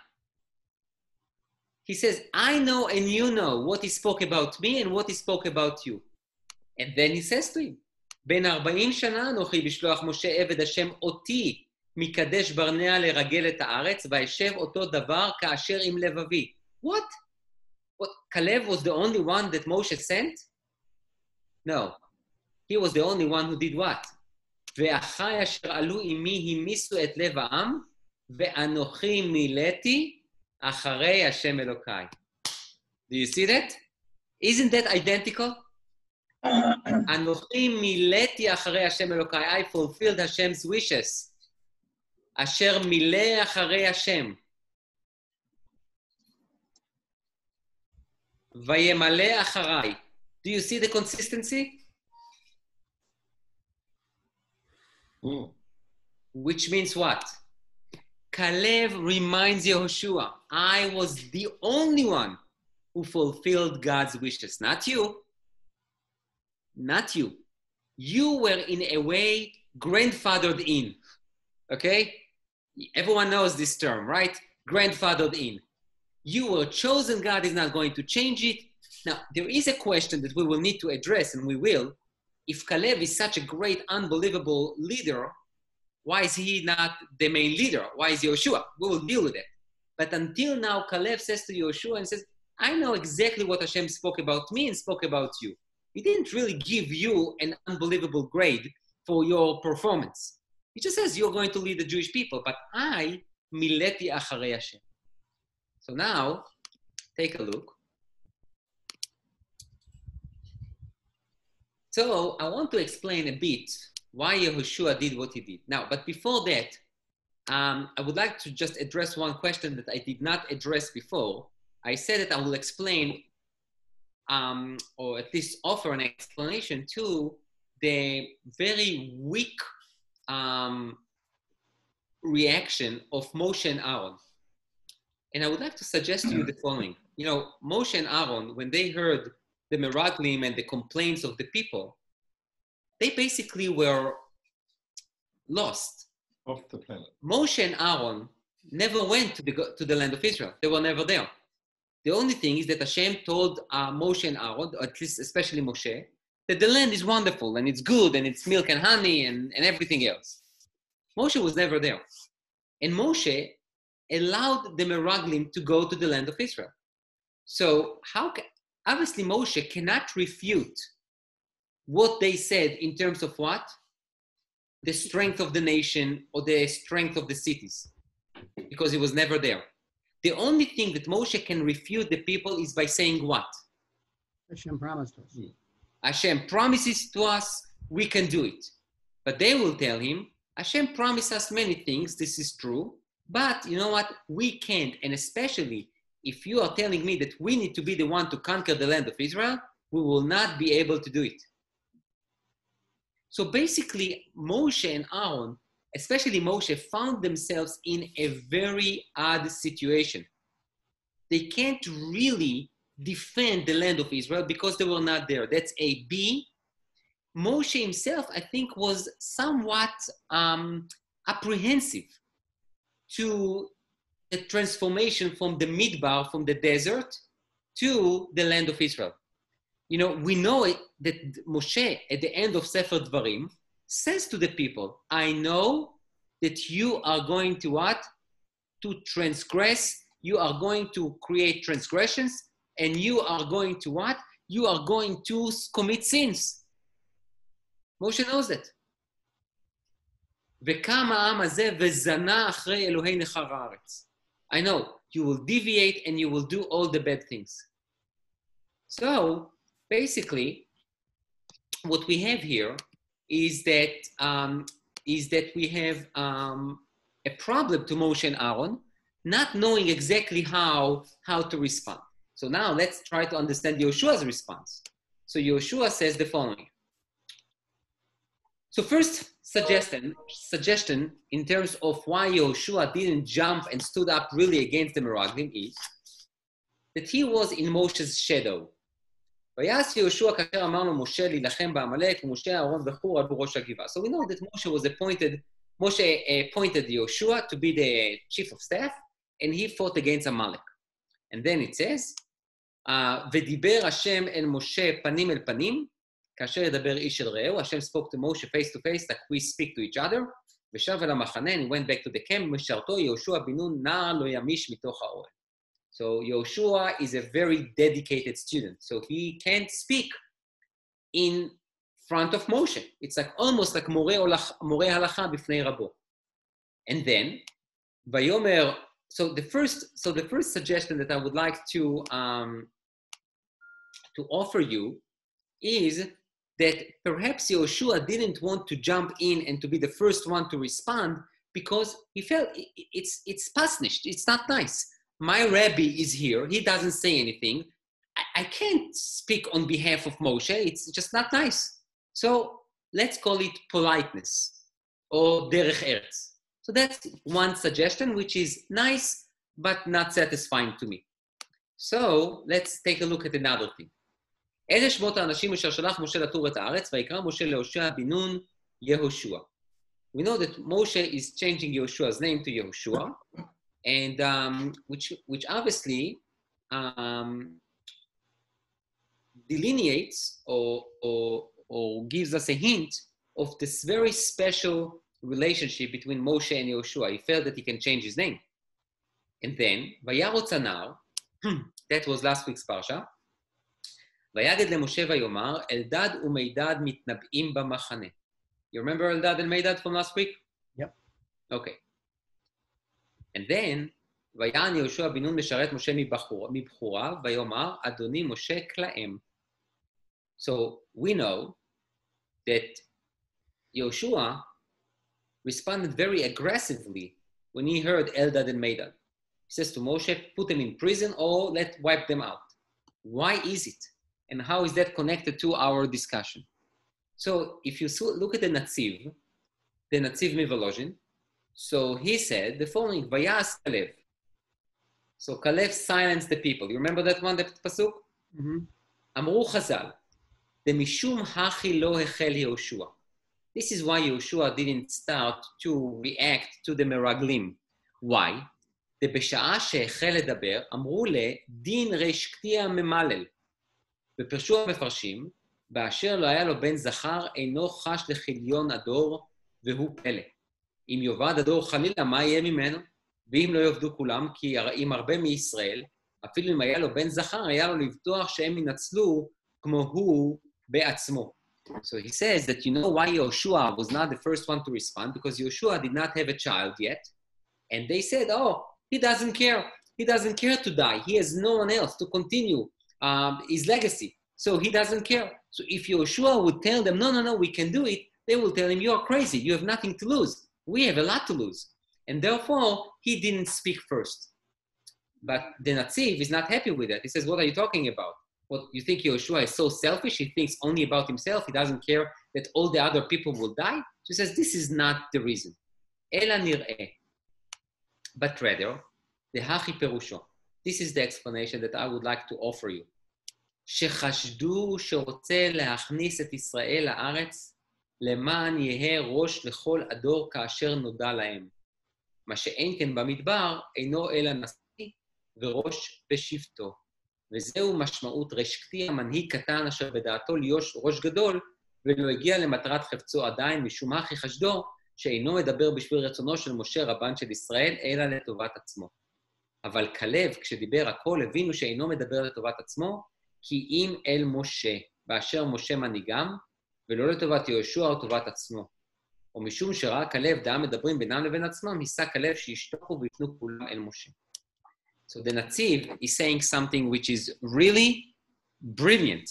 He says, I know and you know what he spoke about me and what he spoke about you. And then he says to him, בין ארבעים שנה אנוכי בשלוח משה עבד השם אותי מקדש ברנע לרגל את הארץ, וישב אותו דבר כאשר עם לבבי. What? What? Caleb was the only one that Moshe sent? No. He was the only one who did what? ואחי אשר עלו עמי המיסו את לב העם, ואנוכי מילאתי אחרי השם אלוקיי. Do you see that? Isn't that identical? אנוכי מילאתי אחרי השם אלוקיי. I fulfilled Hashem's wishes. אשר מילא אחרי השם. וימלא אחריי. Do you see the consistency? Mm. Which means what? Caleb reminds Yehoshua, I was the only one who fulfilled God's wishes, not you. Not you. You were in a way grandfathered in, okay? Everyone knows this term, right? Grandfathered in. You were chosen, God is not going to change it. Now, there is a question that we will need to address, and we will. If Caleb is such a great, unbelievable leader, why is he not the main leader? Why is Yoshua? We will deal with it. But until now, Caleb says to Yoshua and says, I know exactly what Hashem spoke about me and spoke about you. He didn't really give you an unbelievable grade for your performance. He just says, you're going to lead the Jewish people, but I, mileti acharei Hashem. So now, take a look. So I want to explain a bit why Yehoshua did what he did. Now, but before that, um, I would like to just address one question that I did not address before. I said that I will explain, um, or at least offer an explanation to the very weak um, reaction of Moshe and Aaron. And I would like to suggest to you the following. You know, Moshe and Aaron, when they heard the Meraglim and the complaints of the people, they basically were lost. Off the planet. Moshe and Aaron never went to the, to the land of Israel. They were never there. The only thing is that Hashem told uh, Moshe and Aaron, or at least especially Moshe, that the land is wonderful and it's good and it's milk and honey and, and everything else. Moshe was never there. And Moshe allowed the Meraglim to go to the land of Israel. So how can, obviously Moshe cannot refute what they said in terms of what? The strength of the nation or the strength of the cities, because he was never there. The only thing that Moshe can refute the people is by saying what? Hashem promised us. Hashem promises to us, we can do it. But they will tell him, Hashem promised us many things, this is true, but you know what? We can't, and especially if you are telling me that we need to be the one to conquer the land of Israel, we will not be able to do it. So basically, Moshe and Aaron, especially Moshe, found themselves in a very odd situation. They can't really defend the land of Israel because they were not there. That's A. B. Moshe himself, I think, was somewhat um, apprehensive to the transformation from the midbar, from the desert, to the land of Israel. You know, we know it, that Moshe, at the end of Sefer Dvarim, says to the people, I know that you are going to what? to transgress, you are going to create transgressions, and you are going to what? You are going to commit sins. Moshe knows that. וקם העם הזה וזנה אחרי אלוהי נכר הארץ. I know, you will deviate and you will do all the bad things. So, basically, what we have here is that, um, is that we have um, a problem to Moshe and Aaron, not knowing exactly how, how to respond. So now let's try to understand Yeshua's response. So Yeshua says the following. So first suggestion, suggestion in terms of why Yeshua didn't jump and stood up really against the Meraglim is that he was in Moshe's shadow. ויעש יהושע כאשר אמרנו משה להילחם בעמלק ומשה אהרון וחור עלו ראש הגבעה. So we know that Moshe was appointed, Moshe appointed Yeshua to be the chief of staff, and he fought against Amalek. And then it says, uh, ודיבר השם אל משה פנים אל פנים, כאשר ידבר איש אל רעהו, השם spoke to Moshe face to face, like we speak to each other, ושב אל המחנה, and he went back to the camp, משרתו יהושע בן נון נער לא ימיש מתוך האוהל. So Yoshua is a very dedicated student. So he can't speak in front of Moshe. It's like almost like more halacha b'fnei Rabbu. And then, Vayomer, so the first, so the first suggestion that I would like to, um, to offer you is that perhaps Yoshua didn't want to jump in and to be the first one to respond because he felt it's, it's pasnished, it's not nice. My rabbi is here, he doesn't say anything. I, I can't speak on behalf of Moshe, it's just not nice. So let's call it politeness or derech eretz. So that's one suggestion, which is nice, but not satisfying to me. So let's take a look at another thing. אלה שמות האנשים אשר שלח משה לתור את הארץ, ויקרא משה להושע בן נון יהושע. We know that Moshe is changing Yeshua's name to Yehoshua, and um, which, which obviously um, delineates or, or, or gives us a hint of this very special relationship between Moshe and Yehoshua. He felt that he can change his name. And then, וירוץ הנער, that was last week's parsha, ויגד למשה ויאמר, אלדד ומידד מתנבאים במחנה. You remember Eldad and Meidad from last week? Yep. Okay. And then, ויען יהושע בן נון משרת משה מבחוריו, ויאמר, אדוני משה כלאם. So, we know that Yehoshua responded very aggressively when he heard Eldad and Meidad. He says to Moshe, put them in prison or let wipe them out. Why is it? And how is that connected to our discussion? So if you look at the Natziv, the Natziv Mivolozhin, so he said the following, Vayas Kalev. So Kalev silenced the people. You remember that one, that pasuk? Amru Chazal, the Mishum Hachi lo hechel Yehoshua. This is why Yehoshua didn't start to react to the Meraglim. Why? The בשעה שהחל לדבר, אמרו לה, דין ריש קטיע ממלל. ופרשו המפרשים, באשר לא היה לו בן זכר, אינו חש לכליון הדור, והוא פלא. אם יאבד הדור חלילה, מה יהיה ממנו? ואם לא יאבדו כולם, כי אם הרבה מישראל, אפילו אם היה לו בן זכר, היה לו לבטוח שהם ינצלו כמו הוא בעצמו. So he says that you know why Yehoshua was not the first one to respond, because Yehoshua did not have a child yet. And they said, oh, he doesn't care. He doesn't care to die. He has no one else to continue um, his legacy. So he doesn't care. So if Yehoshua would tell them, no, no, no, we can do it, they will tell him, you're crazy. You have nothing to lose. We have a lot to lose. And therefore, he didn't speak first. But the Natziv is not happy with that. He says, what are you talking about? What, you think Yehoshua is so selfish? He thinks only about himself. He doesn't care that all the other people will die. So he says, this is not the reason. Ela nir'eh. But rather, the hachi perusho. This is the explanation that I would like to offer you. שחשדו שרוצה להכניס את ישראל לארץ, למען יהא ראש לכל הדור כאשר נודע להם. מה שאין כן במדבר, אינו אלא נשיא וראש בשבטו. וזהו משמעות רשקתי המנהיג קטן אשר בדעתו להיות ראש גדול, ולא הגיע למטרת חפצו עדיין, משום הכי חשדו, שאינו מדבר בשביל רצונו של משה רבן של ישראל, אלא לטובת עצמו. אבל כלב, כשדיבר הכל, הבינו שאינו מדבר לטובת עצמו, כי אם אל משה, באשר משה מנהיגם, ולא לטובת יהושע או טובת עצמו. ומשום שראה כלב דעה מדברים בינם לבין עצמם, היסה כלב שישתוקו ויפנו כולם אל משה. So the Netziv is saying something which is really brilliant.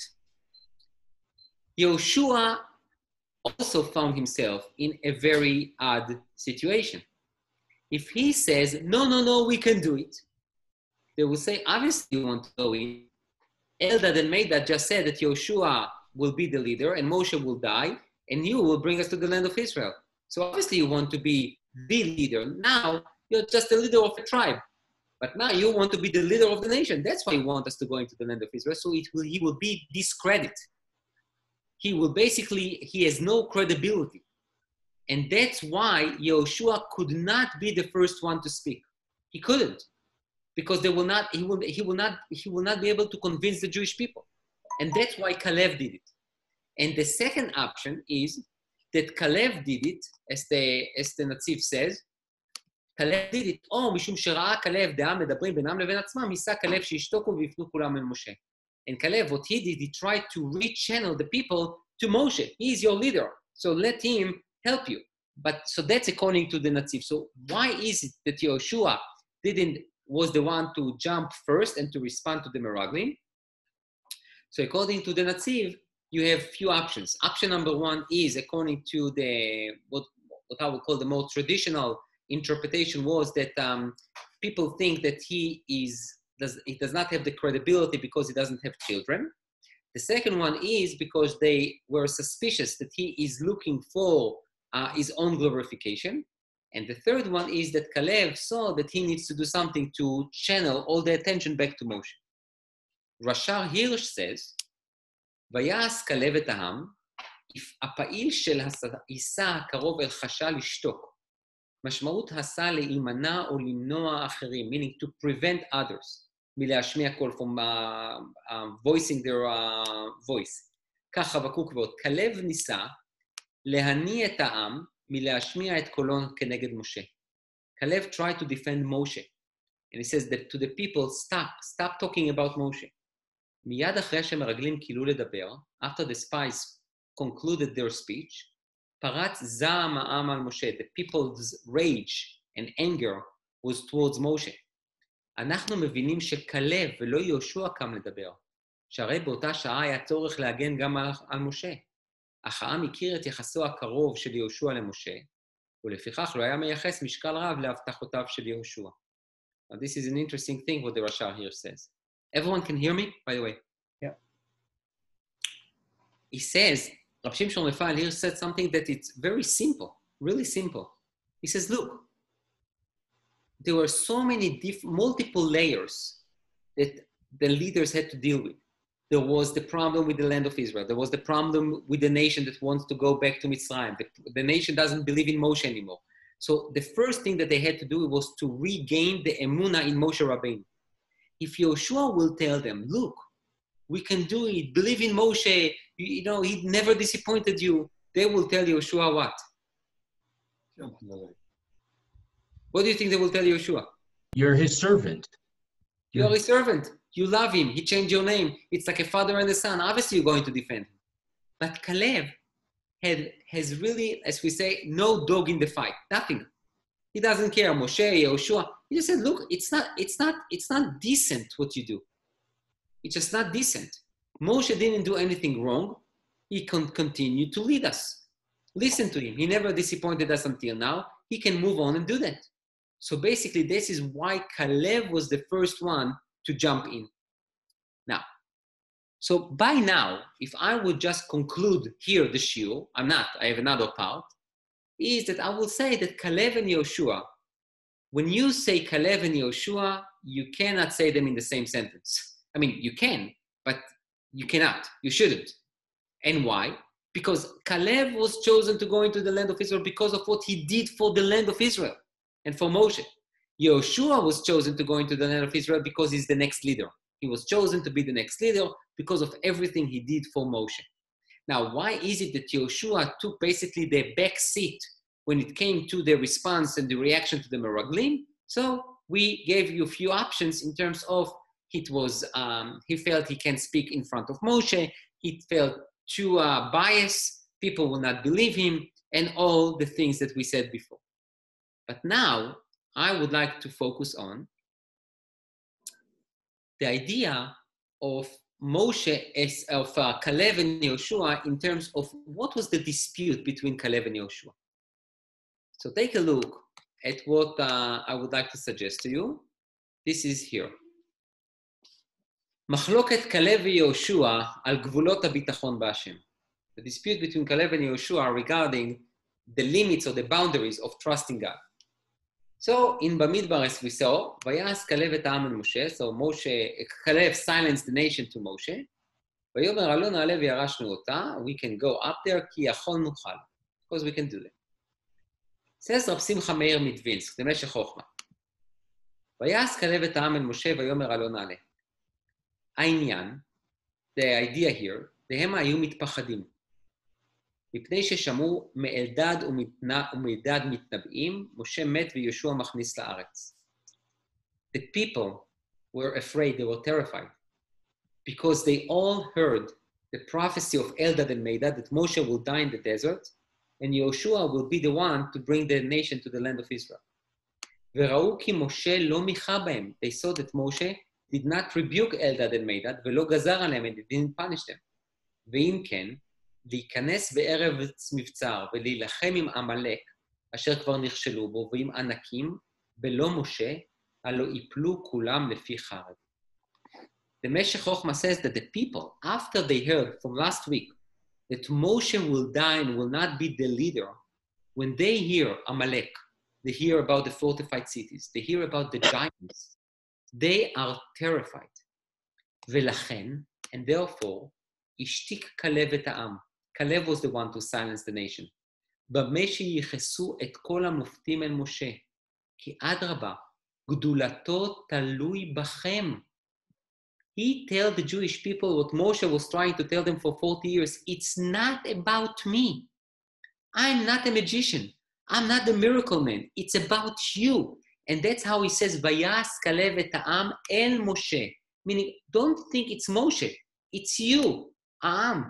Yehoshua also found himself in a very odd situation. If he says, no, no, no, we can do it, they will say, obviously you want to go in. Eldad and Medad just said that Yehoshua will be the leader and Moshe will die and you will bring us to the land of Israel. So obviously you want to be the leader. Now you're just a leader of a tribe. But now you want to be the leader of the nation. That's why you want us to go into the land of Israel. So it will, he will be discredited. He will basically, he has no credibility. And that's why Yehoshua could not be the first one to speak. He couldn't. Because they will not, he will, he will not, he will not be able to convince the Jewish people. And that's why Caleb did it. And the second option is that Caleb did it, as the, as the Netziv says, Caleb did it, או משום שראה כלב דעה מדברים בינם לבין עצמם, היסה כלב שישתוקו ויפנו כולם אל משה. And Caleb, what he did, he tried to rechannel the people to Moshe. He is your leader, so let him help you. But so that's according to the Netziv. So why is it that Yehoshua didn't, was the one to jump first and to respond to the Meraglim? So according to the Netziv, you have few options. Option number one is, according to the, what, what I would call the more traditional interpretation, was that um, people think that he is does he does not have the credibility because he doesn't have children. The second one is because they were suspicious that he is looking for uh, his own glorification. And the third one is that Caleb saw that he needs to do something to channel all the attention back to Moshe. Rashar Hirsch says, "Vayas Caleb et ha'am, if הפעיל של היסה הקרוב אל חשה לשתוק, משמעות הסה להימנע או למנוע אחרים, meaning to prevent others, מלהשמיע קול, from uh, uh, voicing their uh, voice. כך חבקוק ועוד. כלב ניסה להניע את העם מלהשמיע את קולו כנגד משה. Caleb tried to defend Moshe. And he says that to the people, stop, stop talking about Moshe. מיד אחרי שמרגלים קילו לדבר, after the spies concluded their speech, פרץ זעם העם על משה. The people's rage and anger was towards Moshe. אנחנו מבינים שכלב ולא יהושע קם לדבר, שהרי באותה שעה היה צורך להגן גם על, על משה. אך העם הכיר את יחסו הקרוב של יהושע למשה, ולפיכך לא היה מייחס משקל רב להבטחותיו של יהושע. Now this is an interesting thing what the Rashar here says. Everyone can hear me, by the way? Yeah. He says, Rab Shimshon Raphael here said something that it's very simple, really simple. He says, look, there were so many diff- multiple layers that the leaders had to deal with. There was the problem with the land of Israel. There was the problem with the nation that wants to go back to Mitzrayim. The, the nation doesn't believe in Moshe anymore. So the first thing that they had to do was to regain the emunah in Moshe Rabbeinu. If Yehoshua will tell them, look, we can do it, believe in Moshe, you, you know, he never disappointed you, they will tell Yehoshua what? What do you think they will tell Yehoshua? You're his servant. You are his servant. You love him. He changed your name. It's like a father and a son. Obviously, you're going to defend him. But Caleb had, has really, as we say, no dog in the fight. Nothing. He doesn't care. Moshe, Yehoshua. He just said, look, it's not, it's not, it's not decent what you do. It's just not decent. Moshe didn't do anything wrong. He can continue to lead us. Listen to him. He never disappointed us until now. He can move on and do that. So basically, this is why Caleb was the first one to jump in. Now, so by now, if I would just conclude here the shiur, I'm not, I have another part, is that I will say that Caleb and Yehoshua, when you say Caleb and Yehoshua, you cannot say them in the same sentence. I mean, you can, but you cannot, you shouldn't. And why? Because Caleb was chosen to go into the land of Israel because of what he did for the land of Israel and for Moshe. Yehoshua was chosen to go into the land of Israel because he's the next leader. He was chosen to be the next leader because of everything he did for Moshe. Now, why is it that Yehoshua took basically the back seat when it came to the response and the reaction to the Meraglim. So we gave you a few options in terms of it was, um, he felt he can speak in front of Moshe, he felt too uh, biased, people will not believe him, and all the things that we said before. But now I would like to focus on the idea of Moshe, as, of uh, Kalev and Yehoshua in terms of what was the dispute between Kalev and Yehoshua. So take a look at what uh, I would like to suggest to you. This is here. מחלוקת כלב ויהושע על גבולות הביטחון בהשם. The dispute between Kalev and Yehoshua regarding the limits or the boundaries of trusting God. So in Bamidbar, as we saw, ויעש כלב את העם אל משה, so Moshe, Kalev silenced the nation to Moshe, ויאמר עלה נעלה וירשנו אותה, we can go up there כי יכול נוכל, because we can do that. says רב שמחה מאיר מדווינסק, במשך חוכמה. ויעש כלב את העם אל משה ויאמר עלה נעלה. העניין, the idea here, והם היו מתפחדים. מפני ששמעו מאלדד ומאלדד מתנבאים, משה מת ויהושע מכניס לארץ. The people were afraid, they were terrified, because they all heard the prophecy of Eldad and Medad that Moshe will die in the desert, and Yehoshua will be the one to bring the nation to the land of Israel. וראו כי משה לא מיכה בהם. They saw that Moshe did not rebuke Eldad and Medad, ולא גזר עליהם, and didn't punish them. ואם כן, להיכנס בערב מבצר ולהילחם עם עמלק, אשר כבר נכשלו בו, ועם ענקים, בלא משה, הלא יפלו כולם לפי חרב. The Meshech Chochma says that the people, after they heard from last week that Moshe will die and will not be the leader, when they hear Amalek, they hear about the fortified cities, they hear about the giants, they are terrified. ולכן, and therefore, השתיק כלב את העם. Kalev was the one to silence the nation. במה שייחסו את כל המופתים אל משה, כי אדרבה, גדולתו תלוי בכם. He told the Jewish people what Moshe was trying to tell them for forty years. It's not about me. I'm not a magician. I'm not the miracle man. It's about you. And that's how he says, ויעש כלב את העם אל משה. Meaning, don't think it's Moshe. It's you, העם.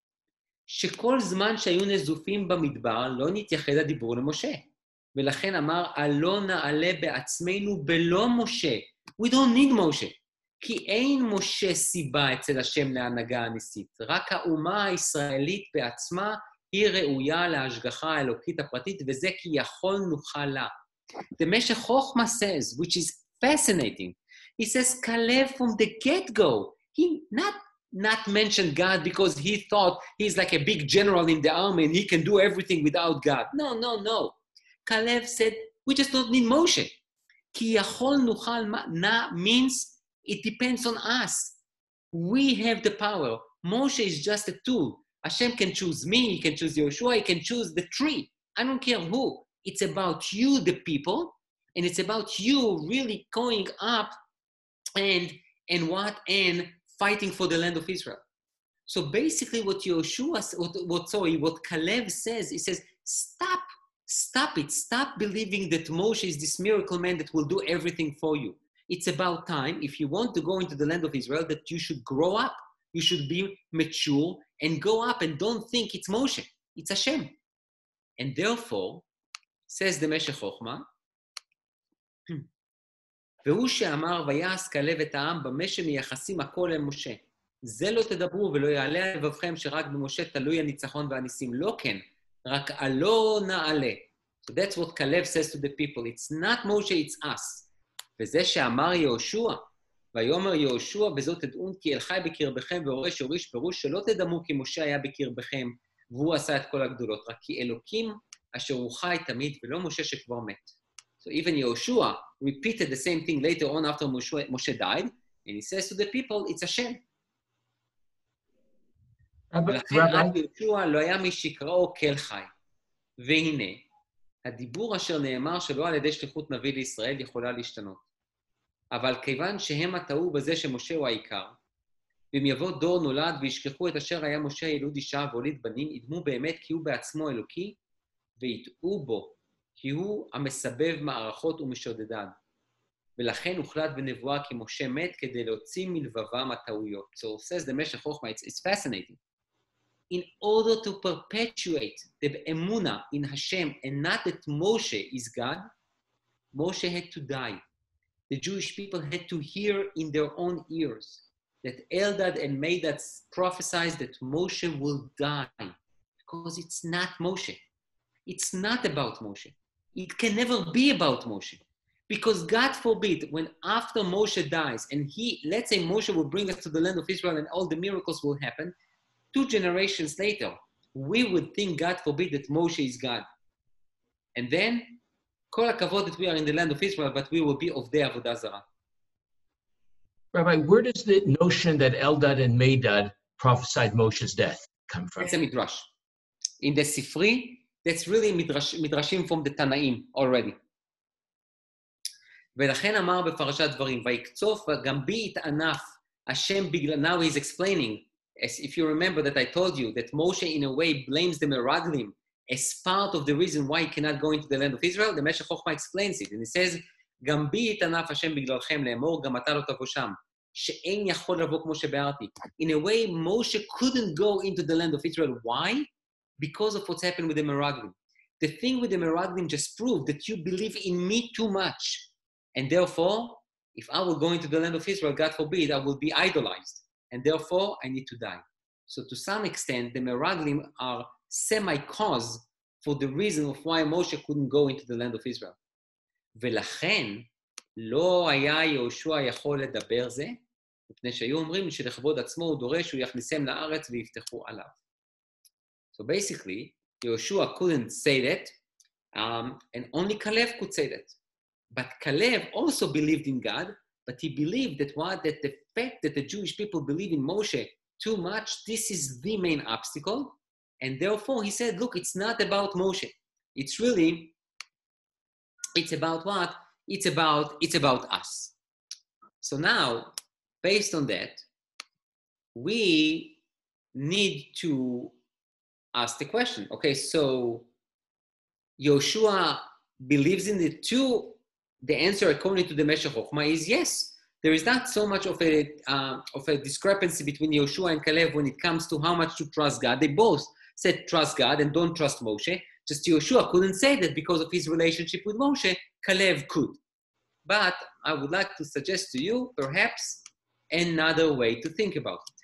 שכל זמן שהיו נזופים במדבר, לא נתייחד הדיבור למשה. ולכן אמר, עלה נעלה בעצמנו בלא משה. We don't need Moshe. כי אין משה סיבה אצל השם להנהגה הניסית. רק האומה הישראלית בעצמה היא ראויה להשגחה האלוקית הפרטית, וזה כי יכול נוכל לה. The Meshech Chochma says, which is fascinating, he says, Kalev from the get-go, he not, not mentioned God because he thought he's like a big general in the army and he can do everything without God. No, no, no. Kalev said, we just don't need Moshe. Ki yachol nuchal na means it depends on us. We have the power. Moshe is just a tool. Hashem can choose me, he can choose Yehoshua, he can choose the tree. I don't care who. It's about you, the people, and it's about you really going up and, and what? And fighting for the land of Israel. So basically what Yehoshua, what, what, sorry, what Kalev says, he says, stop, stop it. Stop believing that Moshe is this miracle man that will do everything for you. It's about time, if you want to go into the land of Israel, that you should grow up. You should be mature and go up and don't think it's Moshe. It's Hashem. And therefore, says the Meshech Chochma, והוא שאמר ויעש כלב את העם במה שמייחסים הכל אל משה. זה לא תדברו ולא יעלה על לבבכם שרק במשה תלוי הניצחון והניסים. לא כן, רק עלו נעלה. So that's what Kalev says to the people. It's not Moshe, it's us. וזה שאמר יהושע, ויאמר יהושע בזאת תדעון כי אל חי בקרבכם והורש יוריש פירוש שלא תדמו כי משה היה בקרבכם והוא עשה את כל הגדולות, רק כי אלוקים אשר הוא חי תמיד ולא משה שכבר מת. So even Yehoshua repeated the same thing later on after Moshe, Moshe died, and he says to the people, it's Hashem. ולכן עד יהושע לא היה מי שיקראו כל חי. והנה, הדיבור אשר נאמר שלא על ידי שליחות נביא לישראל יכולה להשתנות. אבל כיוון שהם הטעו בזה שמשה הוא העיקר, ואם יבוא דור נולד וישכחו את אשר היה משה ילוד אישה והוליד בנים, ידמו באמת כי הוא בעצמו אלוקי, ויטעו בו, כי הוא המסבב מערכות ומשודדן. ולכן הוחלט בנבואה כי משה מת כדי להוציא מלבבם הטעויות. So says the Meshech Chochma, it's, it's fascinating. In order to perpetuate the emuna in Hashem and not that Moshe is God, Moshe had to die. The Jewish people had to hear in their own ears that Eldad and Medad prophesied that Moshe will die because it's not Moshe. It's not about Moshe. It can never be about Moshe. Because God forbid, when after Moshe dies, and he, let's say Moshe will bring us to the land of Israel and all the miracles will happen, two generations later, we would think, God forbid, that Moshe is God. And then, kol hakavod that we are in the land of Israel, but we will be of the Avodah Zarah. Rabbi, where does the notion that Eldad and Medad prophesied Moshe's death come from? It's a midrash. In the Sifri, that's really midrash, midrashim from the Tanaim already. ולכן אמר בפרשת דברים, ויקצוף גם בי יתענף השם בגלל, now he's explaining, as if you remember that I told you that Moshe in a way blames the Meraglim as part of the reason why he cannot go into the land of Israel, the Meshech Chochma explains it, and he says, גם בי יתענף השם בגללכם לאמור, גם אתה לא תבוא שם, שאין יכול לבוא כמו שביארתי. In a way, Moshe couldn't go into the land of Israel. Why? Because of what's happened with the Meraglim. The thing with the Meraglim just proved that you believe in me too much. And therefore, if I will go into the land of Israel, God forbid, I will be idolized. And therefore, I need to die. So to some extent, the Meraglim are semi-cause for the reason of why Moshe couldn't go into the land of Israel. ולכן, לא היה יהושע יכול לדבר זה, מפני שהיו אומרים שלכבוד עצמו הוא דורש, הוא יכניסם לארץ ויפתחו עליו. So basically, Yehoshua couldn't say that, um, and only Caleb could say that. But Caleb also believed in God, but he believed that what that the fact that the Jewish people believe in Moshe too much, this is the main obstacle, and therefore he said, look, it's not about Moshe. It's really, it's about what? It's about, it's about us. So now, based on that, we need to ask the question, okay, so Yehoshua believes in it too. The answer, according to the Meshech Chochma, is yes. There is not so much of a uh, of a discrepancy between Yehoshua and Caleb when it comes to how much to trust God. They both said trust God and don't trust Moshe. Just Yehoshua couldn't say that because of his relationship with Moshe. Caleb could. But I would like to suggest to you, perhaps, another way to think about it.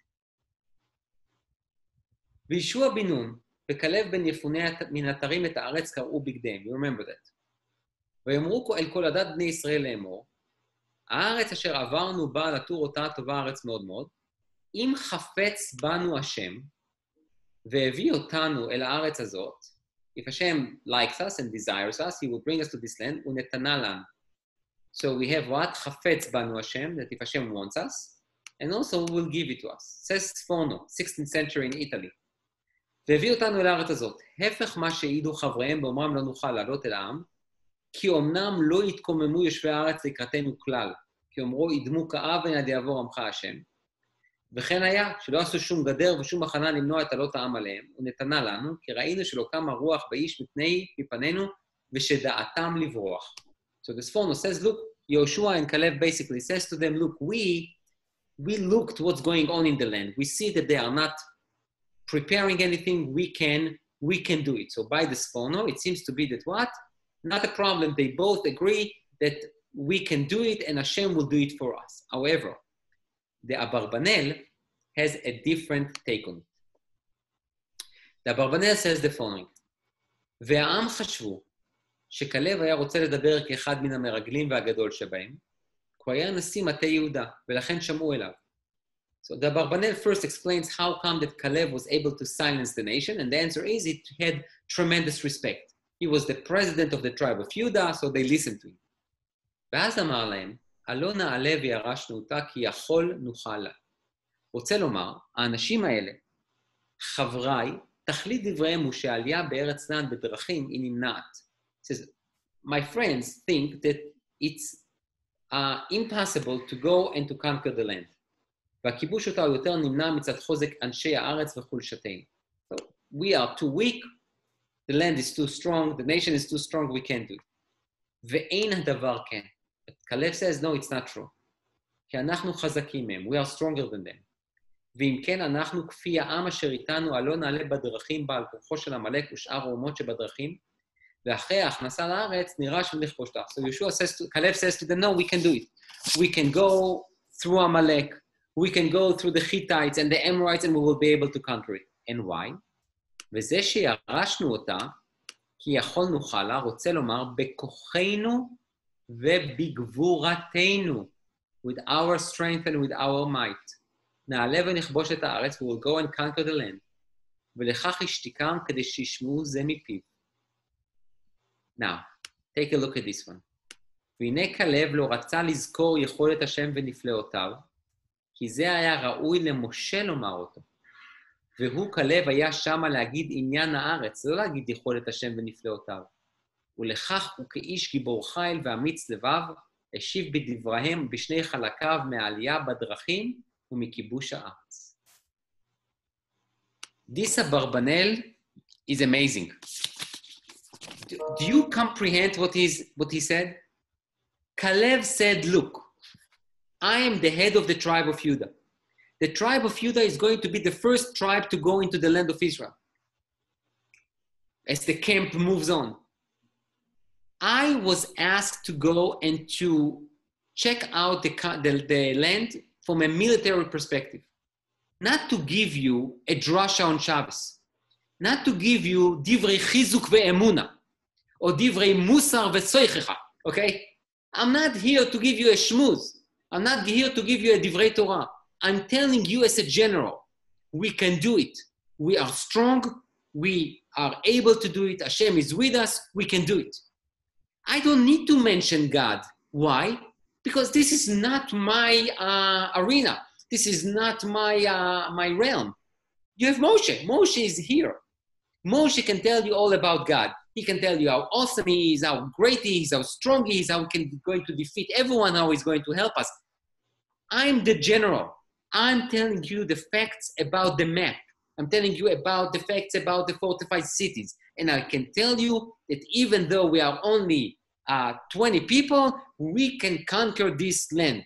וישוע בן נון וכלב בן יפונה מן אתרים את הארץ קראו בגדיהם. You remember that. ויאמרו אל כל עדת בני ישראל לאמור, הארץ אשר עברנו בה לתור אותה טובה ארץ מאוד מאוד, אם חפץ בנו השם, והביא אותנו אל הארץ הזאת, if Hashem likes us and desires us, he will bring us to this land, ונתנה לנו. So we have what? חפץ בנו השם, that if Hashem wants us, and also will give it to us. says Sforno, sixteenth century in Italy. והביא אותנו אל הארץ הזאת, הפך מה שהעידו חבריהם באומרם לא נוכל לעלות אל העם, כי אמנם לא יתקוממו יושבי הארץ לקראתנו כלל, כי אמרו ידמו כאב עד יעבור עמך השם. וכן היה, שלא עשו שום גדר ושום מחנה למנוע את עלות העם עליהם, ונתנה לנו, כי ראינו שלא קם הרוח באיש מפני מפנינו, ושדעתם לברוח. So the Sforno says, look, Yehoshua and Caleb basically says to them, look, we, we looked what's going on in the land. We see that they are not preparing anything. We can, we can do it. So by the Sforno, it seems to be that what? Not a problem. They both agree that we can do it and Hashem will do it for us. However, the Abarbanel has a different take on it. The Abarbanel says the following, והעם חשבו שכלב היה רוצה לדבר כאחד מן המרגלים והגדול שבהם, כי הוא היה נשיא מטה יהודה, ולכן שמעו אליו. So the Abarbanel first explains how come that Caleb was able to silence the nation, and the answer is it had tremendous respect. He was the president of the tribe of Judah, so they listened to him. ואז אמר להם, הלא נעלה וירשנו אותה, כי יכול נוכל לה. רוצה לומר, האנשים האלה, חבריי, תכלית דבריהם הוא שעלייה בארץ נען בדרכים היא נמנעת. It says, my friends think that it's uh, impossible to go and to conquer the land. והכיבוש אותה הוא יותר נמנע מצד חוזק אנשי הארץ וחולשתנו. So we are too weak, the land is too strong, the nation is too strong, we can't do it. ואין הדבר כן. But Caleb says, no, it's not true. כי אנחנו חזקים מהם, we are stronger than them. ואם כן, אנחנו כפי העם אשר איתנו, הלא נעלה בדרכים בעל כוחו של עמלק ושאר האומות שבדרכים, ואחרי ההכנסה לארץ, נירש ונכבוש אותה. So Yeshua says to, Caleb says to them, no, we can do it. We can go through Amalek, we can go through the Hittites and the Amorites, and we will be able to conquer it. And why? וזה שירשנו אותה, כי יכולנו חלה, רוצה לומר, בכוחנו ובגבורתנו, with our strength and with our might. נעלה ונכבוש את הארץ, we will go and conquer the land. ולכך השתיקם כדי שישמעו זה מפיו. Now, take a look at this one. והנה כלב לא רצה לזכור יכולת השם ונפלאותיו, כי זה היה ראוי למשה לומר אותו. והוא כלב היה שמה להגיד עניין הארץ, לא להגיד יכולת השם ונפלאותיו. ולכך הוא כאיש גיבור חיל ואמיץ לבב, השיב בדבריהם בשני חלקיו מהעלייה בדרכים ומכיבוש הארץ. This Abarbanel is amazing. Do, do you comprehend what, he's, what he said? Caleb said, look, I am the head of the tribe of Judah. The tribe of Judah is going to be the first tribe to go into the land of Israel as the camp moves on. I was asked to go and to check out the, the, the land from a military perspective. Not to give you a drasha on Shabbos. Not to give you divrei chizuk ve'emuna or divrei musar ve'soichecha, okay? I'm not here to give you a shmuz. I'm not here to give you a divrei Torah. I'm telling you as a general, we can do it. We are strong. We are able to do it. Hashem is with us. We can do it. I don't need to mention God. Why? Because this is not my uh, arena. This is not my, uh, my realm. You have Moshe. Moshe is here. Moshe can tell you all about God. He can tell you how awesome he is, how great he is, how strong he is, how he can going to defeat everyone, how he's going to help us. I'm the general. I'm telling you the facts about the map. I'm telling you about the facts about the fortified cities. And I can tell you that even though we are only uh, twenty people, we can conquer this land.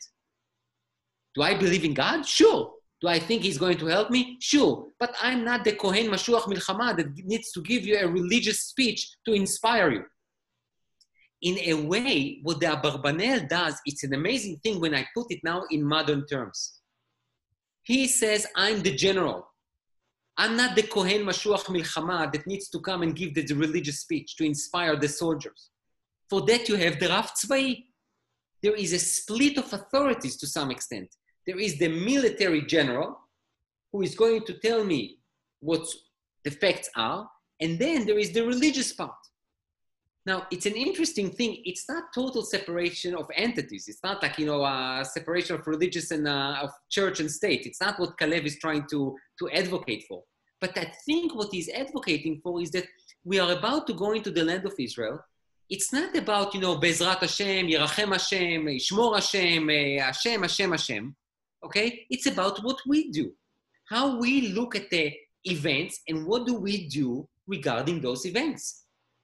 Do I believe in God? Sure. Do I think he's going to help me? Sure. But I'm not the Kohen Mashuach Milchama that needs to give you a religious speech to inspire you. In a way, what the Abarbanel does, it's an amazing thing when I put it now in modern terms. He says, I'm the general. I'm not the Kohen Mashuach Milchama that needs to come and give the religious speech to inspire the soldiers. For that, you have the Rav Tzvai. There is a split of authorities to some extent. There is the military general who is going to tell me what the facts are, and then there is the religious part. Now, it's an interesting thing. It's not total separation of entities. It's not like, you know, uh, separation of religious and uh, of church and state. It's not what Caleb is trying to, to advocate for. But I think what he's advocating for is that we are about to go into the land of Israel. It's not about, you know, Bezrat Hashem, Yerachem Hashem, Yishmor Hashem, Hashem, Hashem, Hashem. Okay? It's about what we do. How we look at the events and what do we do regarding those events.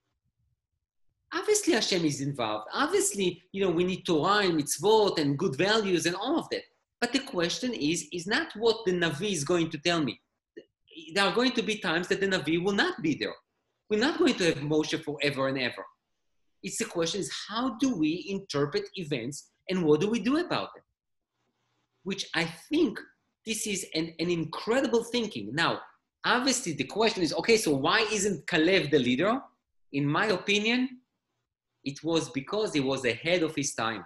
Obviously, Hashem is involved. Obviously, you know, we need Torah and mitzvot and good values and all of that. But the question is, is not what the Navi is going to tell me. There are going to be times that the Navi will not be there. We're not going to have Moshe forever and ever. It's the question is, how do we interpret events and what do we do about them? Which I think this is an, an incredible thinking. Now, obviously, the question is, okay, so why isn't Caleb the leader? In my opinion, it was because he was ahead of his time.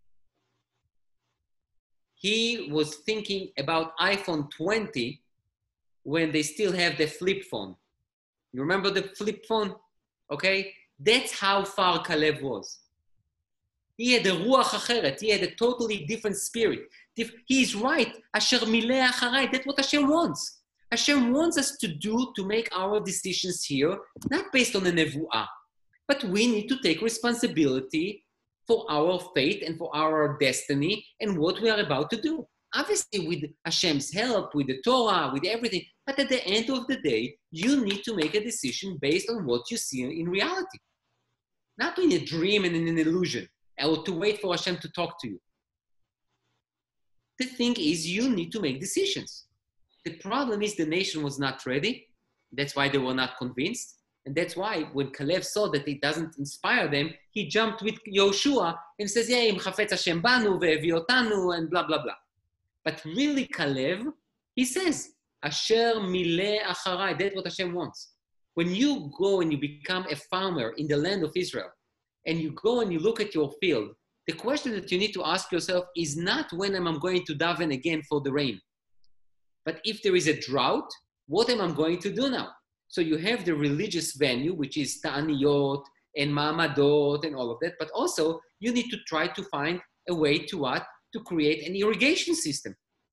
He was thinking about iPhone twenty when they still have the flip phone. You remember the flip phone? Okay? That's how far Caleb was. He had a ruach acheret. He had a totally different spirit. He's right. Asher mileh acharai. That's what Hashem wants. Hashem wants us to do, to make our decisions here, not based on a nevuah. But we need to take responsibility for our fate and for our destiny and what we are about to do. Obviously, with Hashem's help, with the Torah, with everything. But at the end of the day, You need to make a decision based on what you see in reality, not in a dream and in an illusion, or to wait for Hashem to talk to you. The thing is, you need to make decisions. The problem is the nation was not ready. That's why they were not convinced. And that's why when Caleb saw that it doesn't inspire them, he jumped with Yoshua and says, yeah, im chafetz Hashem banu ve'evi otanu, and blah, blah, blah. But really, Caleb, he says, Asher mileh acharai, that's what Hashem wants. When you go and you become a farmer in the land of Israel, and you go and you look at your field, the question that you need to ask yourself is not when am I going to daven again for the rain, but if there is a drought, what am I going to do now? So you have the religious venue, which is ta'aniyot and ma'amadot and all of that, but also you need to try to find a way to what? To create an irrigation system.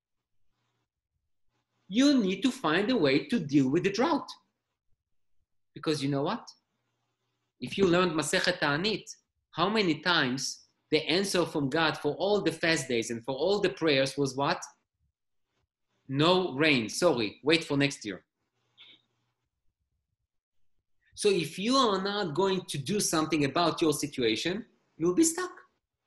You need to find a way to deal with the drought. Because you know what? If you learned Masechet Ta'anit, how many times the answer from God for all the fast days and for all the prayers was what? No rain, sorry, wait for next year. So if you are not going to do something about your situation, you'll be stuck.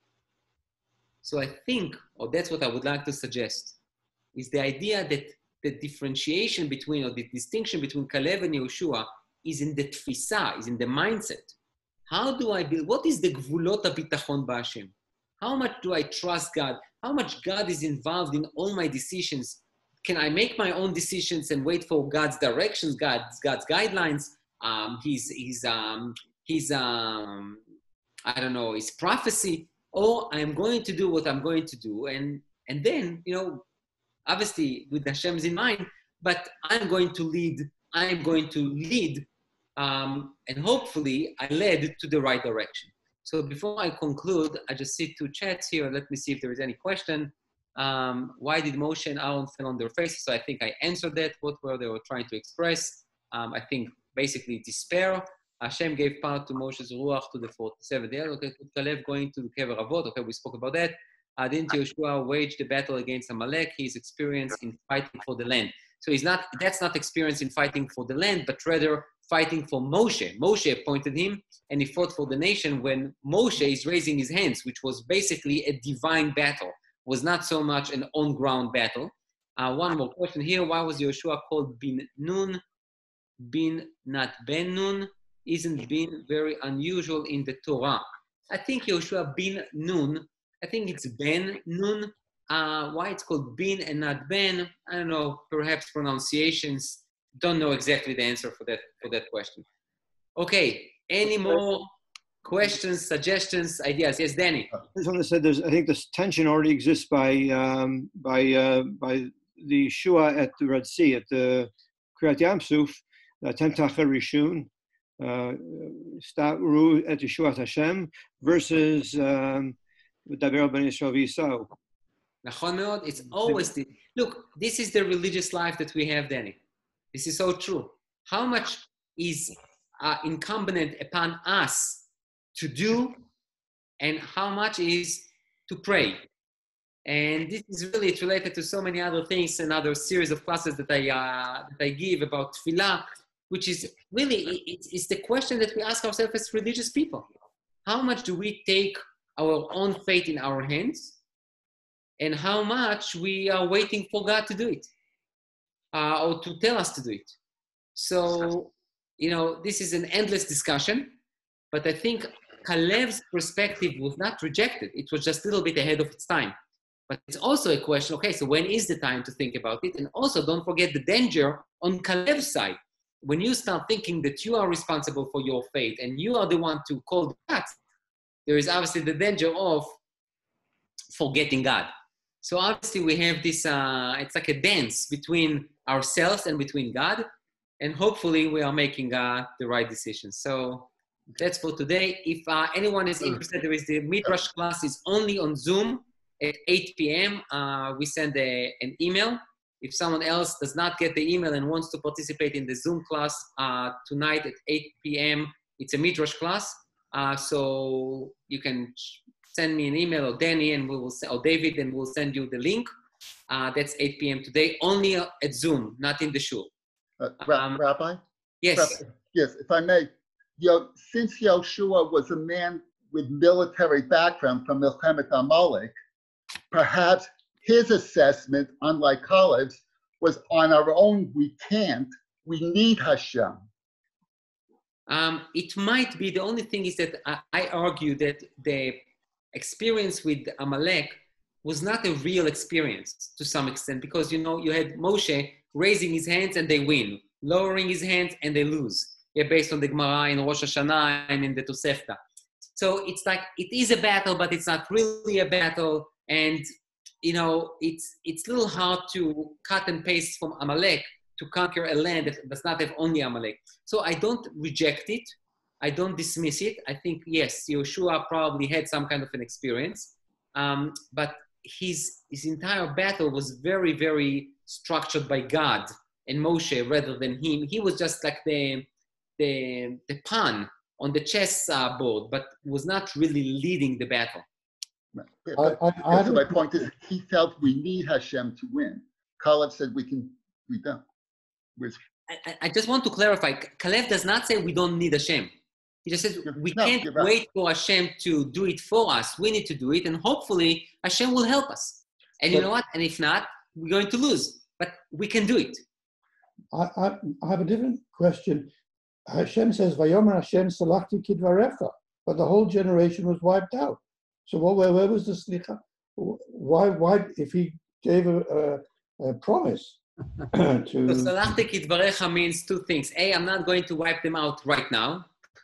So I think, or that's what I would like to suggest, is the idea that the differentiation between, or the distinction between Caleb and Yehoshua is in the tfisa, is in the mindset. How do I build, what is the gvulot habitachon b'Hashem? How much do I trust God? How much God is involved in all my decisions? Can I make my own decisions and wait for God's directions, God's, God's guidelines, um, his, his, um, his um, I don't know, his prophecy? Or I'm going to do what I'm going to do. And, and then, you know, obviously with Hashem's in mind, but I'm going to lead, I'm going to lead, um, and hopefully I led to the right direction. So before I conclude, I just see two chats here. Let me see if there is any question. Um, why did Moshe and Aaron fell on their faces? So I think I answered that, what were they were trying to express. Um, I think basically despair. Hashem gave power to Moshe's ruach to the forty-seven. Yeah, okay, Caleb going to the Kever Avot. Okay, we spoke about that. Uh, didn't Yehoshua wage the battle against Amalek? He's experienced in fighting for the land. So he's not, that's not experience in fighting for the land, but rather fighting for Moshe. Moshe appointed him and he fought for the nation when Moshe is raising his hands, which was basically a divine battle, was not so much an on-ground battle. Uh, one more question here. Why was Yehoshua called Bin Nun? Bin, not Ben Nun, isn't Bin very unusual in the Torah? I think Yehoshua Bin Nun, I think it's Ben Nun. Uh, why it's called Bin and not Ben? I don't know, perhaps pronunciations. Don't know exactly the answer for that for that question. Okay, any more questions, suggestions, ideas? Yes, Danny. I just want to say, there's, I think this tension already exists by um, by uh, by the Shua at the Red Sea, at the Kriyat Yam Suf, Temtacha Rishun, Ru at Yeshua Hashem versus um, Daber Ben Yisrael V'Yisrael. It's always the, look, this is the religious life that we have, Danny. This is so true. How much is uh, incumbent upon us to do and how much is to pray? And this is really, it's related to so many other things, another series of classes that I, uh, that I give about tefillah, which is really, it's, it's the question that we ask ourselves as religious people. How much do we take our own fate in our hands? And how much we are waiting for God to do it, uh, or to tell us to do it. So, you know, this is an endless discussion, but I think Caleb's perspective was not rejected. It was just a little bit ahead of its time. But it's also a question, okay, so when is the time to think about it? And also don't forget the danger on Caleb's side. When you start thinking that you are responsible for your fate and you are the one to call the shots, there is obviously the danger of forgetting God. So obviously we have this, uh, it's like a dance between ourselves and between God, and hopefully we are making uh, the right decisions. So that's for today. If uh, anyone is interested, there is the Midrash class is only on Zoom at eight p m Uh, we send a, an email. If someone else does not get the email and wants to participate in the Zoom class uh, tonight at eight p m, it's a Midrash class. Uh, so you can send me an email, or Danny, and we will, or David, and we'll send you the link. Uh, that's eight p m today, only at Zoom, not in the shul. Uh, Ra- Um, Rabbi? Yes. Rabbi? Yes, if I may. Yo, since Yoshua was a man with military background from Milchemet Amalek, perhaps his assessment, unlike Caleb's, was on our own, we can't, we need Hashem. Um, it might be. The only thing is that I, I argue that the experience with Amalek was not a real experience to some extent, because, you know, you had Moshe raising his hands and they win, lowering his hands and they lose. Yeah, based on the Gemara in Rosh Hashanah and in the Tosefta. So it's like, it is a battle, but it's not really a battle. And, you know, it's it's a little hard to cut and paste from Amalek to conquer a land that does not have only Amalek. So I don't reject it. I don't dismiss it. I think, yes, Yoshua probably had some kind of an experience. Um, but his, his entire battle was very, very structured by God and Moshe rather than him. He was just like the, the, the pawn on the chess uh, board, but was not really leading the battle. But, I- I- I so my don't- point is, he felt we need Hashem to win. Caleb said we can, we don't. With, I, I just want to clarify, Caleb does not say we don't need Hashem. He just says we no, can't you're right. wait for Hashem to do it for us. We need to do it, and hopefully Hashem will help us. And you But- know what? And if not, we're going to lose. But we can do it. I, I, I have a different question. Hashem says, Vayomer Hashem salachti kidvarecha, but the whole generation was wiped out. So what, where, where was the slicha? Why, why, if he gave a, a, a promise to... So salachti kidvarecha means two things. A, I'm not going to wipe them out right now.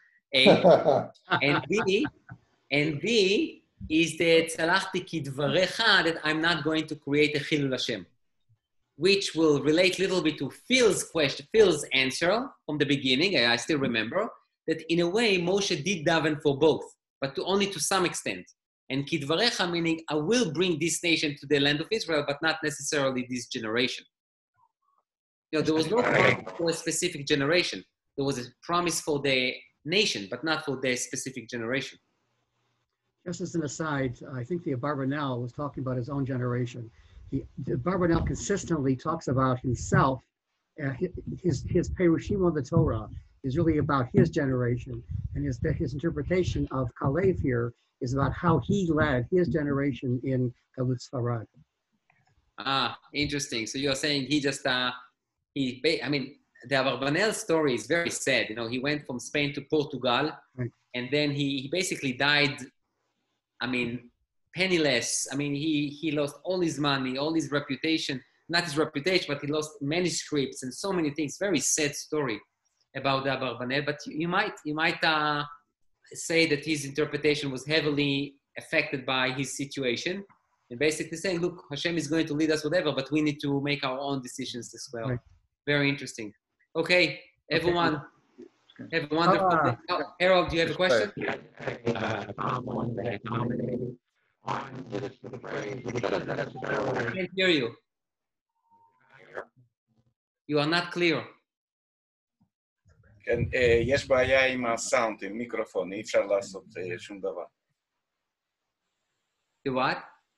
A, and B, and B is that salachti kidvarecha, that I'm not going to create a chilul Hashem, which will relate a little bit to Phil's question, Phil's answer from the beginning. I still remember that in a way Moshe did daven for both, but to only to some extent. And kidvarecha meaning I will bring this nation to the land of Israel, but not necessarily this generation. You know, there was no promise for a specific generation. There was a promise for the nation, but not for the specific generation. Just as an aside, I think the Abarbanel was talking about his own generation. He, the Abarbanel consistently talks about himself. Uh, his his Perushim of the Torah is really about his generation, and his his interpretation of Kalev here is about how he led his generation in Galut Sfarad. Ah, interesting. So you're saying he just uh, he. I mean, the Abarbanel story is very sad. You know, he went from Spain to Portugal, right. And then he, he basically died. I mean, penniless. I mean, he he lost all his money, all his reputation. Not his reputation, but he lost manuscripts and so many things. Very sad story about the Abarbanel. But you, you might you might uh, say that his interpretation was heavily affected by his situation, and basically saying, "Look, Hashem is going to lead us, whatever, but we need to make our own decisions as well." Right. Very interesting. Okay, everyone, okay. Have a wonderful Uh, day. Oh, Harold, do you have a question? I can't hear you. You are not clear. כן, יש בעיה עם הסאונד, עם מיקרופון, אי אפשר לעשות שום דבר. The what?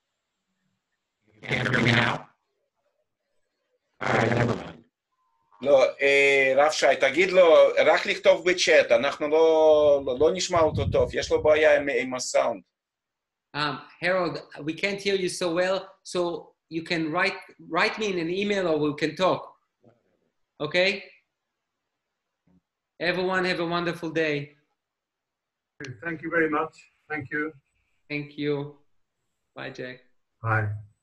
לא, רב שי, תגיד לו, רק לכתוב בצ'אט, אנחנו לא, לא נשמע אותו טוב, יש לו בעיה עם, עם הסאונד. Um, Harold, we can't hear you so well, so you can write write me in an email or we can talk. Okay? Everyone have a wonderful day. Thank you very much. Thank you. Thank you. Bye, Jack. Bye.